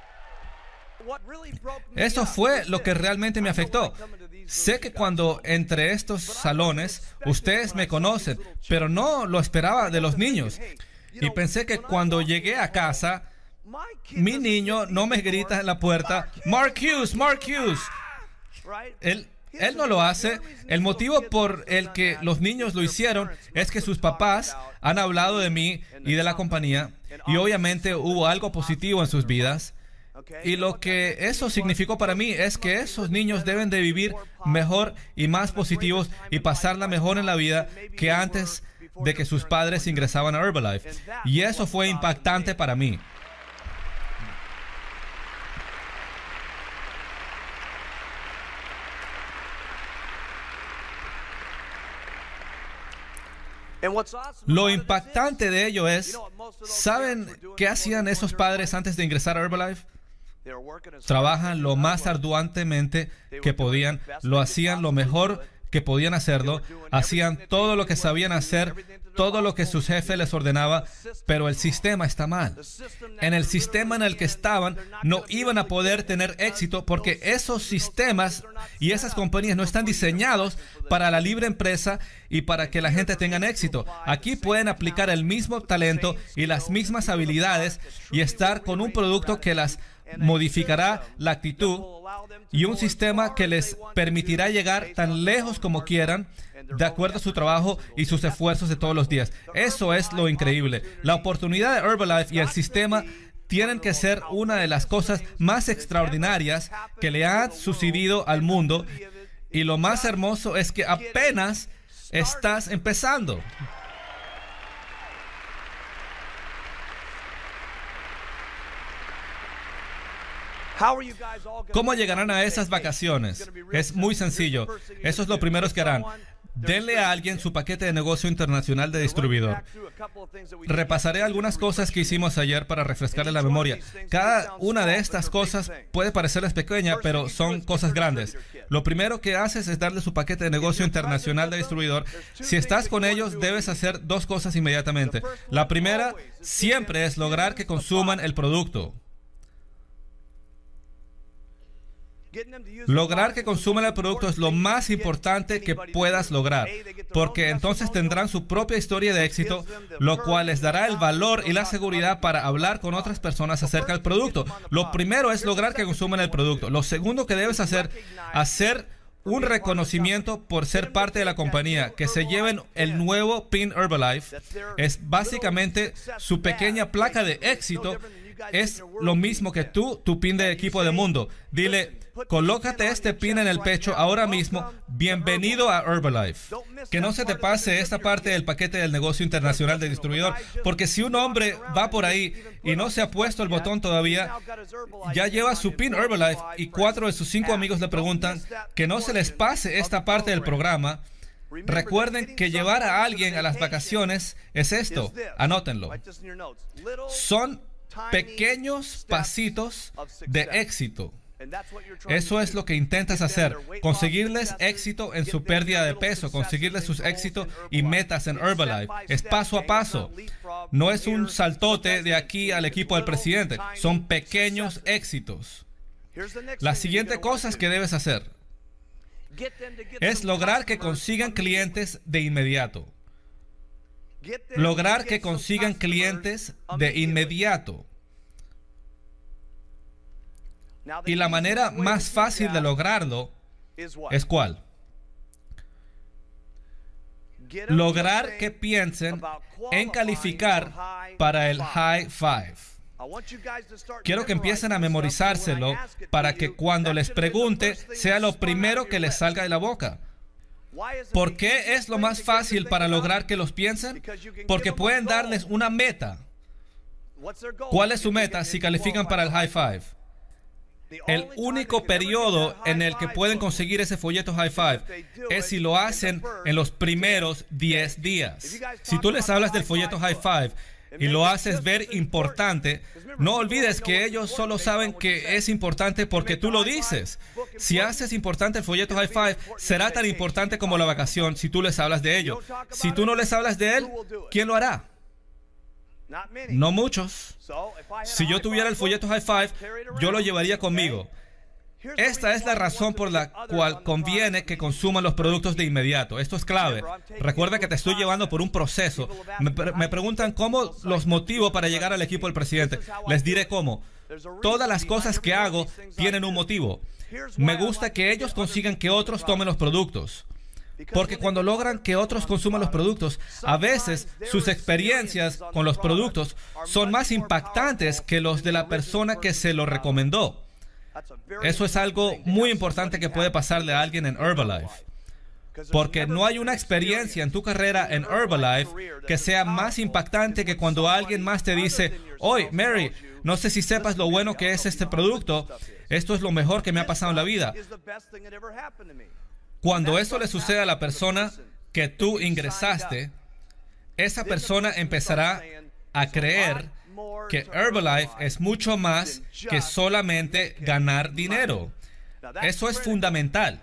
Eso fue lo que realmente me afectó. Sé que cuando entre estos salones, ustedes me conocen, pero no lo esperaba de los niños. Y pensé que cuando llegué a casa, mi niño no me grita en la puerta, Mark Hughes, Mark Hughes. Él Él no lo hace. El motivo por el que los niños lo hicieron es que sus papás han hablado de mí y de la compañía, y obviamente hubo algo positivo en sus vidas. Y lo que eso significó para mí es que esos niños deben de vivir mejor y más positivos y pasarla mejor en la vida que antes de que sus padres ingresaban a Herbalife. Y eso fue impactante para mí. Lo impactante de ello es, ¿saben qué hacían esos padres antes de ingresar a Herbalife? Trabajan lo más arduamente que podían, lo hacían lo mejor que podían hacerlo, hacían todo lo que sabían hacer, todo lo que su jefe les ordenaba, pero el sistema está mal. En el sistema en el que estaban, no iban a poder tener éxito porque esos sistemas y esas compañías no están diseñados para la libre empresa y para que la gente tenga éxito. Aquí pueden aplicar el mismo talento y las mismas habilidades y estar con un producto que las modificará la actitud y un sistema que les permitirá llegar tan lejos como quieran de acuerdo a su trabajo y sus esfuerzos de todos los días. Eso es lo increíble. La oportunidad de Herbalife y el sistema tienen que ser una de las cosas más extraordinarias que le han sucedido al mundo, y lo más hermoso es que apenas estás empezando. ¿Cómo llegarán a esas vacaciones? Es muy sencillo. Eso es lo primero que harán. Denle a alguien su paquete de negocio internacional de distribuidor. Repasaré algunas cosas que hicimos ayer para refrescarle la memoria. Cada una de estas cosas puede parecerles pequeña, pero son cosas grandes. Lo primero que haces es darle su paquete de negocio internacional de distribuidor. Si estás con ellos, debes hacer dos cosas inmediatamente. La primera siempre es lograr que consuman el producto. Lograr que consuman el producto es lo más importante que puedas lograr, porque entonces tendrán su propia historia de éxito, lo cual les dará el valor y la seguridad para hablar con otras personas acerca del producto. Lo primero es lograr que consuman el producto. Lo segundo que debes hacer, hacer un reconocimiento por ser parte de la compañía. Que se lleven el nuevo pin Herbalife es básicamente su pequeña placa de éxito. Es lo mismo que tú, tu pin de equipo de mundo. Dile, colócate este pin en el pecho ahora mismo. Bienvenido a Herbalife. Que no se te pase esta parte del paquete del negocio internacional de distribuidor. Porque si un hombre va por ahí y no se ha puesto el botón todavía, ya lleva su pin Herbalife y cuatro de sus cinco amigos le preguntan que no se les pase esta parte del programa. Recuerden que llevar a alguien a las vacaciones es esto. Anótenlo. Son pequeños pasitos de éxito. Eso es lo que intentas hacer. Conseguirles éxito en su pérdida de peso, conseguirles sus éxitos y metas en Herbalife. Es paso a paso. No es un saltote de aquí al equipo del presidente. Son pequeños éxitos. La siguiente cosa que debes hacer es lograr que consigan clientes de inmediato. Lograr que consigan clientes de inmediato. Y la manera más fácil de lograrlo es ¿cuál? Lograr que piensen en calificar para el High Five. Quiero que empiecen a memorizárselo para que cuando les pregunte sea lo primero que les salga de la boca. ¿Por qué es lo más fácil para lograr que los piensen? Porque pueden darles una meta. ¿Cuál es su meta si califican para el High Five? El único periodo en el que pueden conseguir ese folleto High Five es si lo hacen en los primeros diez días. Si tú les hablas del folleto High Five y lo haces ver importante, no olvides que ellos solo saben que es importante porque tú lo dices. Si haces importante el folleto High Five, será tan importante como la vacación si tú les hablas de ello. Si tú no les hablas de él, ¿quién lo hará? No muchos. Si yo tuviera el folleto High Five, yo lo llevaría conmigo. Esta es la razón por la cual conviene que consuman los productos de inmediato. Esto es clave. Recuerda que te estoy llevando por un proceso. Me, me preguntan cómo los motivo para llegar al equipo del presidente. Les diré cómo. Todas las cosas que hago tienen un motivo. Me gusta que ellos consigan que otros tomen los productos. Porque cuando logran que otros consuman los productos, a veces sus experiencias con los productos son más impactantes que los de la persona que se lo recomendó. Eso es algo muy importante que puede pasarle a alguien en Herbalife. Porque no hay una experiencia en tu carrera en Herbalife que sea más impactante que cuando alguien más te dice, oye, Mary, no sé si sepas lo bueno que es este producto. Esto es lo mejor que me ha pasado en la vida. Cuando eso le sucede a la persona que tú ingresaste, esa persona empezará a creer que Herbalife es mucho más que solamente ganar dinero. Eso es fundamental.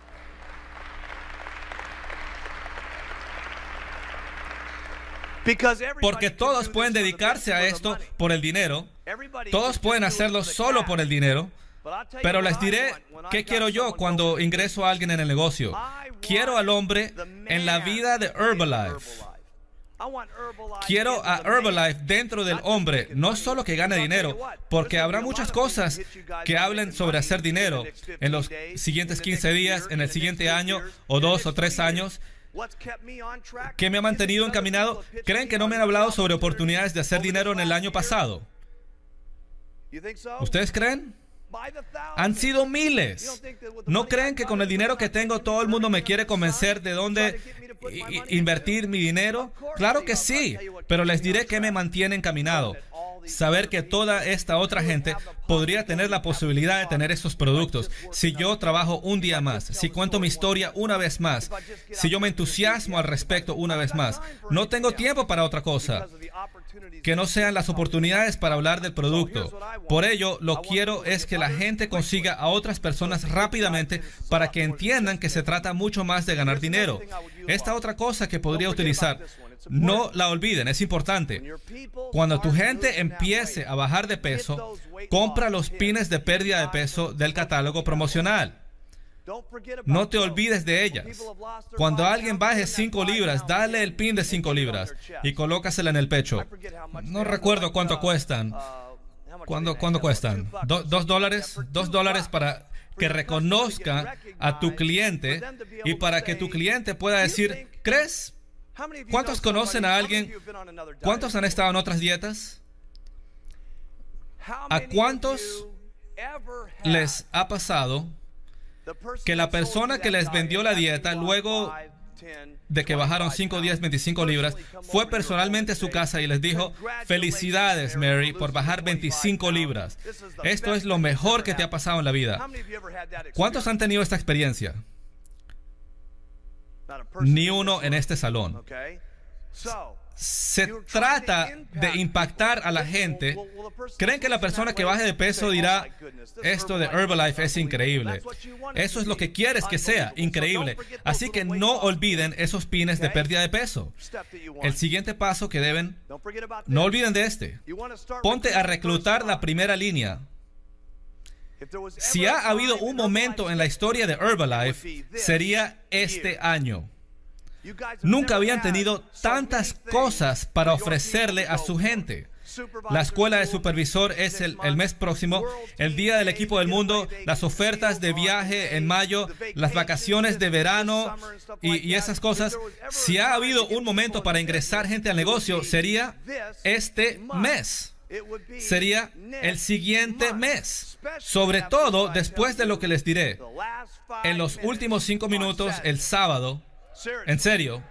Porque todos pueden dedicarse a esto por el dinero. Todos pueden hacerlo solo por el dinero. Pero les diré qué quiero yo cuando ingreso a alguien en el negocio. Quiero al hombre en la vida de Herbalife. Quiero a Herbalife dentro del hombre, no solo que gane dinero, porque habrá muchas cosas que hablen sobre hacer dinero en los siguientes quince días, en el siguiente año, o dos o tres años. ¿Qué me ha mantenido encaminado? ¿Creen que no me han hablado sobre oportunidades de hacer dinero en el año pasado? ¿Ustedes creen? Han sido miles. ¿No creen que con el dinero que tengo todo el mundo me quiere convencer de dónde invertir mi dinero? Claro que sí, pero les diré que me mantiene encaminado. Saber que toda esta otra gente podría tener la posibilidad de tener esos productos. Si yo trabajo un día más, si cuento mi historia una vez más, si yo me entusiasmo al respecto una vez más, no tengo tiempo para otra cosa que no sean las oportunidades para hablar del producto. Por ello, lo que quiero es que la gente consiga a otras personas rápidamente para que entiendan que se trata mucho más de ganar dinero. Esta otra cosa que podría utilizar, no la olviden, es importante. Cuando tu gente empiece a bajar de peso, compra los pines de pérdida de peso del catálogo promocional. No te olvides de ellas. Cuando alguien baje cinco libras, dale el pin de cinco libras y colócasela en el pecho. No recuerdo cuánto cuestan. ¿Cuánto, cuánto cuestan? Do, ¿Dos dólares? ¿Dos dólares para que reconozca a tu cliente y para que tu cliente pueda decir, ¿crees? ¿Cuántos conocen a alguien? ¿Cuántos han estado en otras dietas? ¿A cuántos les ha pasado que la persona que les vendió la dieta, luego de que bajaron cinco, diez, veinticinco libras, fue personalmente a su casa y les dijo, felicidades, Mary, por bajar veinticinco libras. Esto es lo mejor que te ha pasado en la vida. ¿Cuántos han tenido esta experiencia? Ni uno en este salón. Se trata de impactar a la gente. ¿Creen que la persona que baje de peso dirá, esto de Herbalife es increíble? Eso es lo que quieres que sea, increíble. Así que no olviden esos pines de pérdida de peso. El siguiente paso que deben, no olviden de este. Ponte a reclutar la primera línea. Si ha habido un momento en la historia de Herbalife, sería este año. Nunca habían tenido tantas cosas para ofrecerle a su gente. La escuela de supervisor es el, el mes próximo, el día del equipo del mundo, las ofertas de viaje en mayo, las vacaciones de verano y, y esas cosas. Si ha habido un momento para ingresar gente al negocio, sería este mes. Sería el siguiente mes. Sobre todo después de lo que les diré. En los últimos cinco minutos, el sábado, en serio.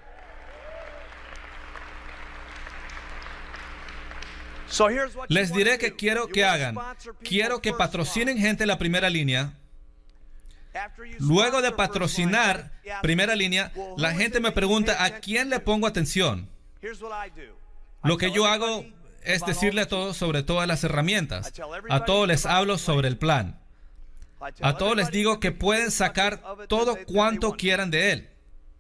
Les diré que quiero que hagan. Quiero que patrocinen gente en la primera línea. Luego de patrocinar primera línea, la gente me pregunta, ¿a quién le pongo atención? Lo que yo hago es decirle a todos sobre todas las herramientas. A todos les hablo sobre el plan. A todos les digo que pueden sacar todo cuanto quieran de él.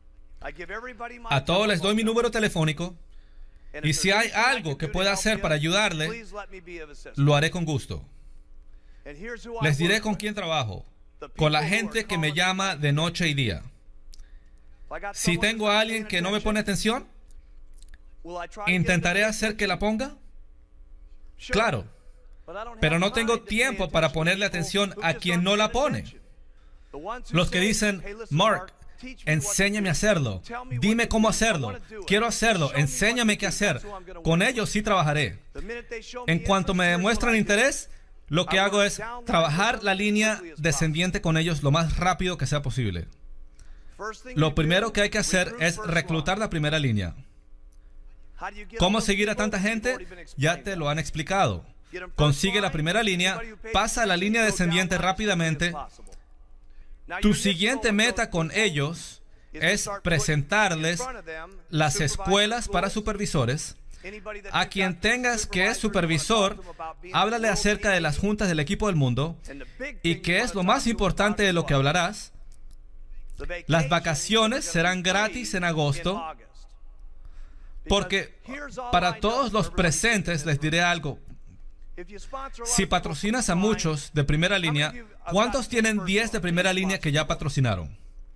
A todos les doy mi número telefónico. Y si hay algo que pueda hacer para ayudarle, lo haré con gusto. Les diré con quién trabajo. Con la gente que me llama de noche y día. Si tengo a alguien que no me pone atención, ¿intentaré hacer que la ponga? Claro. Pero no tengo tiempo para ponerle atención a quien no la pone. Los que dicen, Mark, enséñame a hacerlo. Dime cómo hacerlo. Quiero hacerlo. Enséñame qué hacer. Con ellos sí trabajaré. En cuanto me demuestran interés, lo que hago es trabajar la línea descendiente con ellos lo más rápido que sea posible. Lo primero que hay que hacer es reclutar la primera línea. ¿Cómo seguir a tanta gente? Ya te lo han explicado. Consigue la primera línea, pasa a la línea descendiente rápidamente. Tu siguiente meta con ellos es presentarles las escuelas para supervisores. A quien tengas que es supervisor, háblale acerca de las juntas del equipo del mundo. Y que es lo más importante de lo que hablarás. Las vacaciones serán gratis en agosto. Porque para todos los presentes les diré algo. Si patrocinas a muchos de primera línea, ¿cuántos tienen diez de primera línea que ya patrocinaron?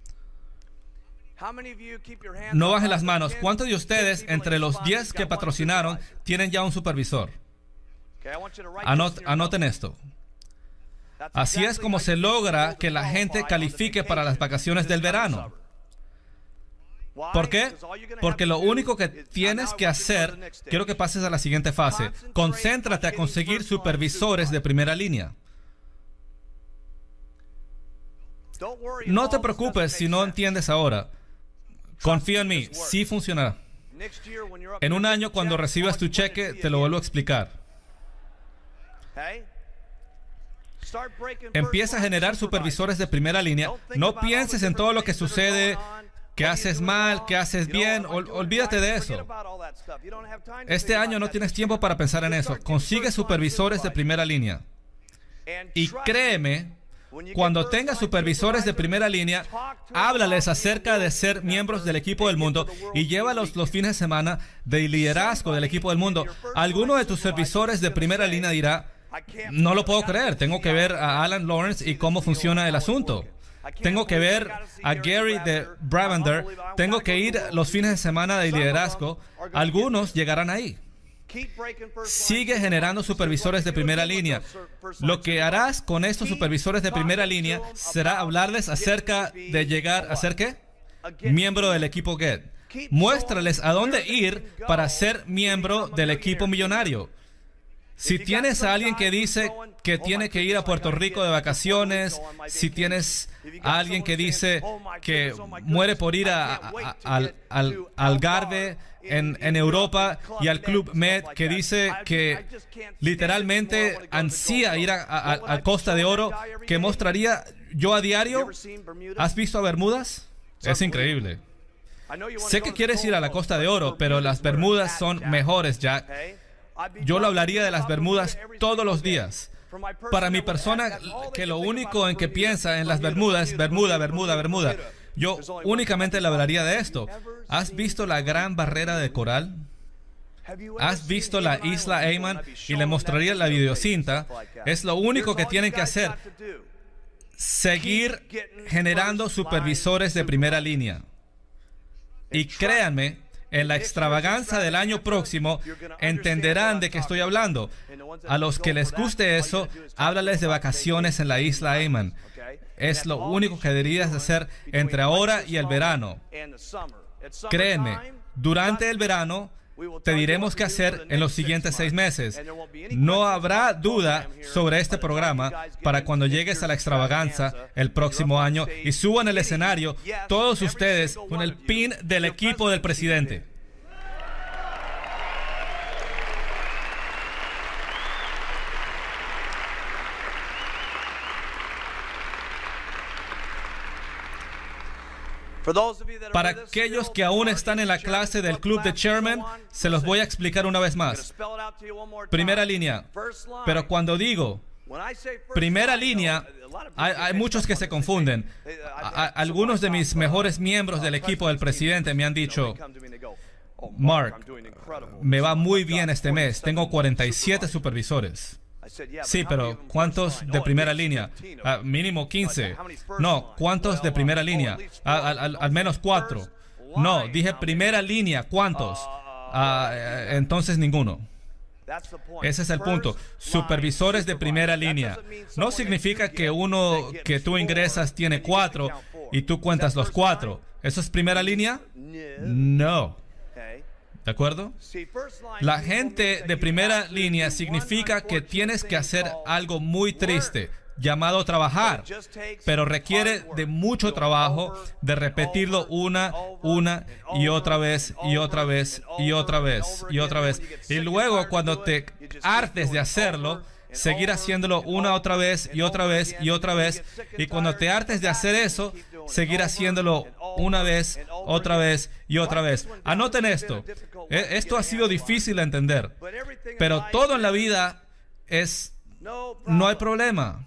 No bajen las manos. ¿Cuántos de ustedes, entre los diez que patrocinaron, tienen ya un supervisor? Anot- anoten esto. Así es como se logra que la gente califique para las vacaciones del verano. ¿Por qué? Porque lo único que tienes que hacer, quiero que pases a la siguiente fase, concéntrate a conseguir supervisores de primera línea. No te preocupes si no entiendes ahora. Confía en mí, sí funcionará. En un año, cuando recibas tu cheque, te lo vuelvo a explicar. Empieza a generar supervisores de primera línea. No pienses en todo lo que sucede, que haces mal, que haces bien. Ol- olvídate de eso. Este año no tienes tiempo para pensar en eso. Consigue supervisores de primera línea. Y créeme, cuando tengas supervisores de primera línea, háblales acerca de ser miembros del equipo del mundo y llévalos los fines de semana de liderazgo del equipo del mundo. Alguno de tus supervisores de primera línea dirá, no lo puedo creer, tengo que ver a Alan Lawrence y cómo funciona el asunto. Tengo que ver a Gary de Brabender. Tengo que ir los fines de semana de liderazgo. Algunos llegarán ahí. Sigue generando supervisores de primera línea. Lo que harás con estos supervisores de primera línea será hablarles acerca de llegar a ser ¿qué? Miembro del equipo Get. Muéstrales a dónde ir para ser miembro del equipo millonario. Si tienes a alguien que dice que tiene que ir a Puerto Rico de vacaciones, si tienes a alguien que dice que muere por ir a, a, a, al, al Algarve en, en Europa, y al Club Med que dice que literalmente ansía ir a, a, a Costa de Oro, que mostraría yo a diario. ¿Has visto a Bermudas? Es increíble. Sé que quieres ir a la Costa de Oro, pero las Bermudas son mejores, Jack. Yo lo hablaría de las Bermudas todos los días. Para mi persona que lo único en que piensa en las Bermudas es Bermuda, Bermuda, Bermuda, yo únicamente le hablaría de esto. ¿Has visto la gran barrera de coral? ¿Has visto la isla Ayman? Y le mostraría la videocinta. Es lo único que tienen que hacer. Seguir generando supervisores de primera línea. Y créanme, en la extravaganza del año próximo, entenderán de qué estoy hablando. A los que les guste eso, háblales de vacaciones en la isla Ayman. Es lo único que deberías hacer entre ahora y el verano. Créeme, durante el verano te diremos qué hacer en los siguientes seis meses. No habrá duda sobre este programa para cuando llegues a la extravaganza el próximo año y suban el escenario todos ustedes con el pin del equipo del presidente. Para aquellos que aún están en la clase del Club de Chairman, se los voy a explicar una vez más. Primera línea. Pero cuando digo primera línea, hay, hay muchos que se confunden. A, a, algunos de mis mejores miembros del equipo del presidente me han dicho: Mark, me va muy bien este mes. Tengo cuarenta y siete supervisores. Sí, pero ¿cuántos de primera línea? Uh, mínimo quince. No, ¿cuántos de primera línea? Uh, al, al, al menos cuatro. No, dije primera línea, ¿cuántos? Uh, entonces ninguno. Ese es el punto. Supervisores de primera línea. No significa que uno que tú ingresas tiene cuatro y tú cuentas los cuatro. ¿Eso es primera línea? No. ¿De acuerdo? La gente de primera línea significa que tienes que hacer algo muy triste, llamado trabajar, pero requiere de mucho trabajo, de repetirlo una, una y otra vez, y otra vez, y otra vez, y otra vez. Y luego, cuando te hartes de hacerlo, seguir haciéndolo una otra vez, y otra vez, y otra vez. Y cuando te hartes de hacer eso, seguir haciéndolo una vez, otra vez y otra vez. Anoten esto. Esto ha sido difícil de entender, pero todo en la vida es no hay problema.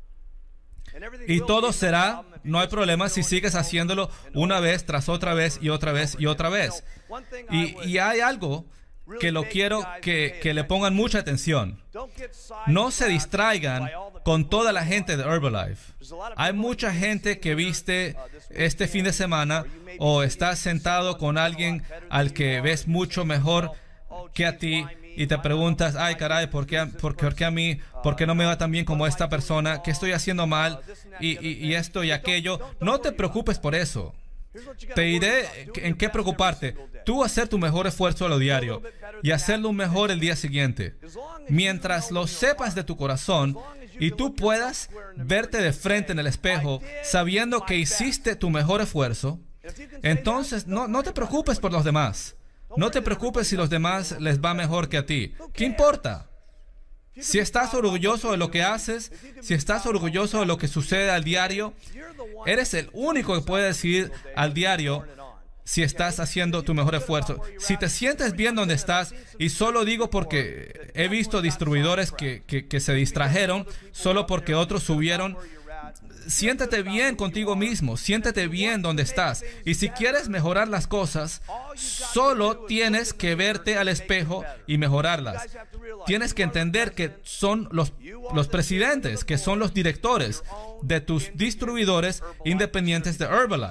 Y todo será no hay problema si sigues haciéndolo una vez tras otra vez y otra vez y otra vez. Y, y hay algo que lo quiero que, que le pongan mucha atención. No se distraigan con toda la gente de Herbalife. Hay mucha gente que viste este fin de semana o estás sentado con alguien al que ves mucho mejor que a ti y te preguntas: ay caray, ¿por qué, por, por qué a mí? ¿Por qué no me va tan bien como esta persona? ¿Qué estoy haciendo mal? Y, y, y esto y aquello. No te preocupes por eso. Te diré en qué preocuparte. Tú hacer tu mejor esfuerzo a lo diario y hacerlo mejor el día siguiente. Mientras lo sepas de tu corazón y tú puedas verte de frente en el espejo sabiendo que hiciste tu mejor esfuerzo, entonces no, no te preocupes por los demás. No te preocupes si los demás les va mejor que a ti. ¿Qué importa? Si estás orgulloso de lo que haces, si estás orgulloso de lo que sucede al diario, eres el único que puede decir al diario si estás haciendo tu mejor esfuerzo. Si te sientes bien donde estás, y solo digo porque he visto distribuidores que, que, que se distrajeron solo porque otros subieron, siéntete bien contigo mismo, siéntete bien donde estás. Y si quieres mejorar las cosas, solo tienes que verte al espejo y mejorarlas. Tienes que entender que son los, los presidentes, que son los directores de tus distribuidores independientes de Herbalife.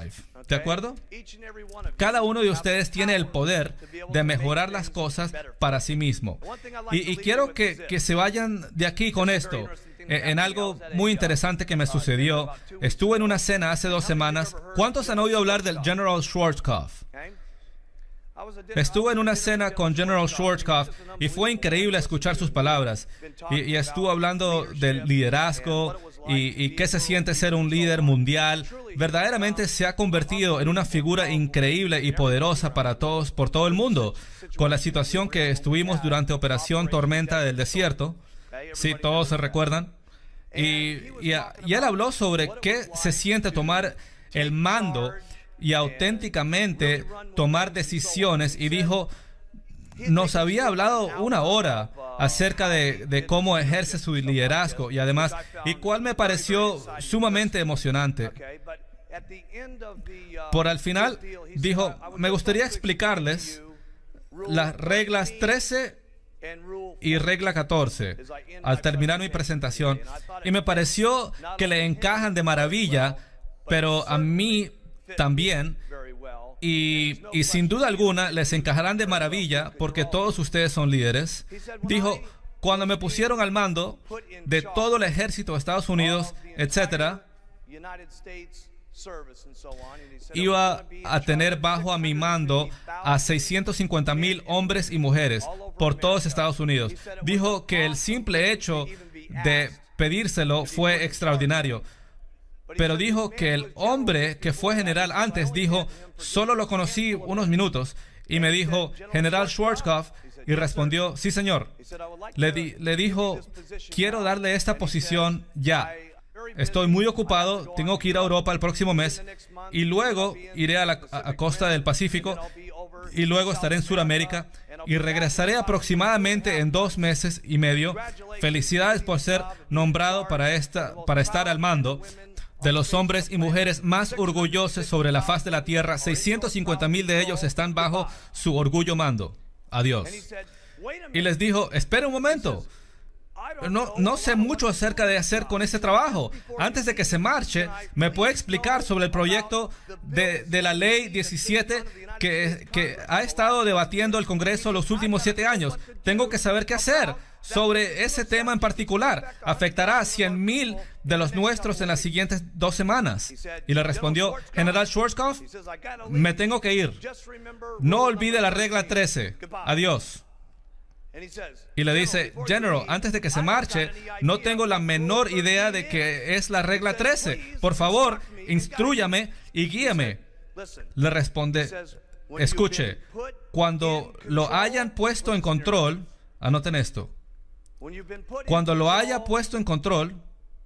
¿De acuerdo? Cada uno de ustedes tiene el poder de mejorar las cosas para sí mismo. Y, y quiero que, que se vayan de aquí con esto. En, en algo muy interesante que me sucedió. Estuve en una cena hace dos semanas. ¿Cuántos han oído hablar del General Schwarzkopf? Estuve en una cena con General Schwarzkopf y fue increíble escuchar sus palabras. Y, y estuvo hablando del liderazgo y, y qué se siente ser un líder mundial. Verdaderamente se ha convertido en una figura increíble y poderosa para todos, por todo el mundo. Con la situación que estuvimos durante Operación Tormenta del Desierto. Sí, todos se recuerdan. Y, y, y él habló sobre qué se siente tomar el mando y auténticamente tomar decisiones, y dijo, nos había hablado una hora acerca de, de cómo ejerce su liderazgo y además, y cuál me pareció sumamente emocionante. Por al final, dijo, me gustaría explicarles las reglas trece y regla catorce al terminar mi presentación, y me pareció que le encajan de maravilla, pero a mí también, y, y sin duda alguna les encajarán de maravilla porque todos ustedes son líderes. Dijo, cuando me pusieron al mando de todo el ejército de Estados Unidos, etcétera, iba a tener bajo a mi mando a seiscientos cincuenta mil hombres y mujeres por todos Estados Unidos. Dijo que el simple hecho de pedírselo fue extraordinario. Pero dijo que el hombre que fue general antes dijo, solo lo conocí unos minutos, y me dijo, General Schwarzkopf, y respondió, sí señor. Le, di, le dijo, quiero darle esta posición ya. Estoy muy ocupado, tengo que ir a Europa el próximo mes, y luego iré a la a, a costa del Pacífico, y luego estaré en Sudamérica, y regresaré aproximadamente en dos meses y medio. Felicidades por ser nombrado para, esta, para estar al mando de los hombres y mujeres más orgullosos sobre la faz de la tierra. seiscientos cincuenta mil de ellos están bajo su orgullo mando. Adiós. Y les dijo, espera un momento. No, no sé mucho acerca de hacer con ese trabajo. Antes de que se marche, ¿me puede explicar sobre el proyecto de, de la ley diecisiete que, que ha estado debatiendo el Congreso los últimos siete años? Tengo que saber qué hacer sobre ese tema en particular. Afectará a cien mil de los nuestros en las siguientes dos semanas. Y le respondió, General Schwarzkopf, me tengo que ir. No olvide la regla trece. Adiós. Y le dice, General, antes de que se marche, no tengo la menor idea de qué es la regla trece. Por favor, instrúyame y guíame. Le responde, escuche, cuando lo hayan puesto en control, anoten esto, cuando lo haya puesto en control,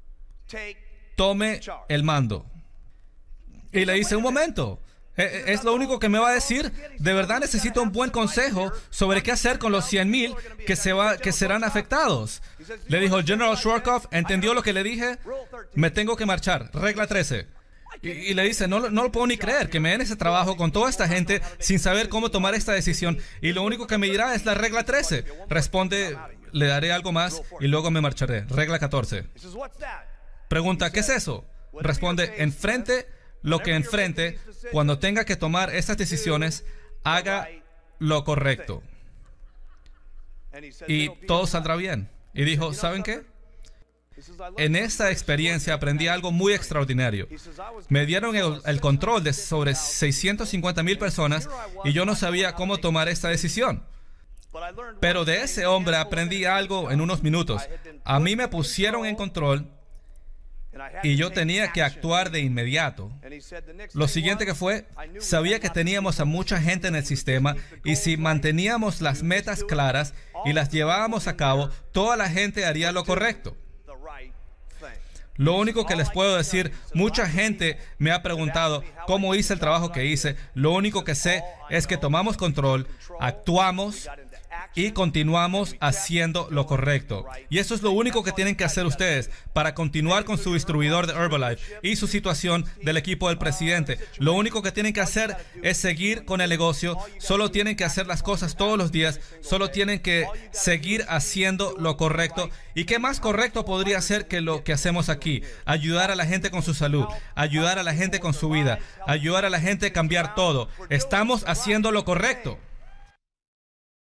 tome el mando. Y le dice, un momento, ¿es lo único que me va a decir? De verdad necesito un buen consejo sobre qué hacer con los cien mil que, se va, que serán afectados. Le dijo, General Schwarzkopf, ¿entendió lo que le dije? Me tengo que marchar. Regla trece. Y, y le dice, no, no lo puedo ni creer, que me den ese trabajo con toda esta gente sin saber cómo tomar esta decisión. Y lo único que me dirá es la regla trece. Responde, le daré algo más y luego me marcharé. Regla catorce. Pregunta, ¿qué es eso? Responde, enfrente lo que enfrente, cuando tenga que tomar estas decisiones, haga lo correcto. Y todo saldrá bien. Y dijo, ¿saben qué? En esta experiencia aprendí algo muy extraordinario. Me dieron el, el control de sobre seiscientos cincuenta mil personas y yo no sabía cómo tomar esta decisión. Pero de ese hombre aprendí algo en unos minutos. A mí me pusieron en control y yo tenía que actuar de inmediato. Lo siguiente que fue, sabía que teníamos a mucha gente en el sistema y si manteníamos las metas claras y las llevábamos a cabo, toda la gente haría lo correcto. Lo único que les puedo decir, mucha gente me ha preguntado cómo hice el trabajo que hice. Lo único que sé es que tomamos control, actuamos y continuamos haciendo lo correcto. Y eso es lo único que tienen que hacer ustedes para continuar con su distribuidor de Herbalife y su situación del equipo del presidente. Lo único que tienen que hacer es seguir con el negocio. Solo tienen que hacer las cosas todos los días. Solo tienen que seguir haciendo lo correcto. ¿Y qué más correcto podría ser que lo que hacemos aquí? Ayudar a la gente con su salud, ayudar a la gente con su vida, ayudar a la gente a cambiar todo. Estamos haciendo lo correcto.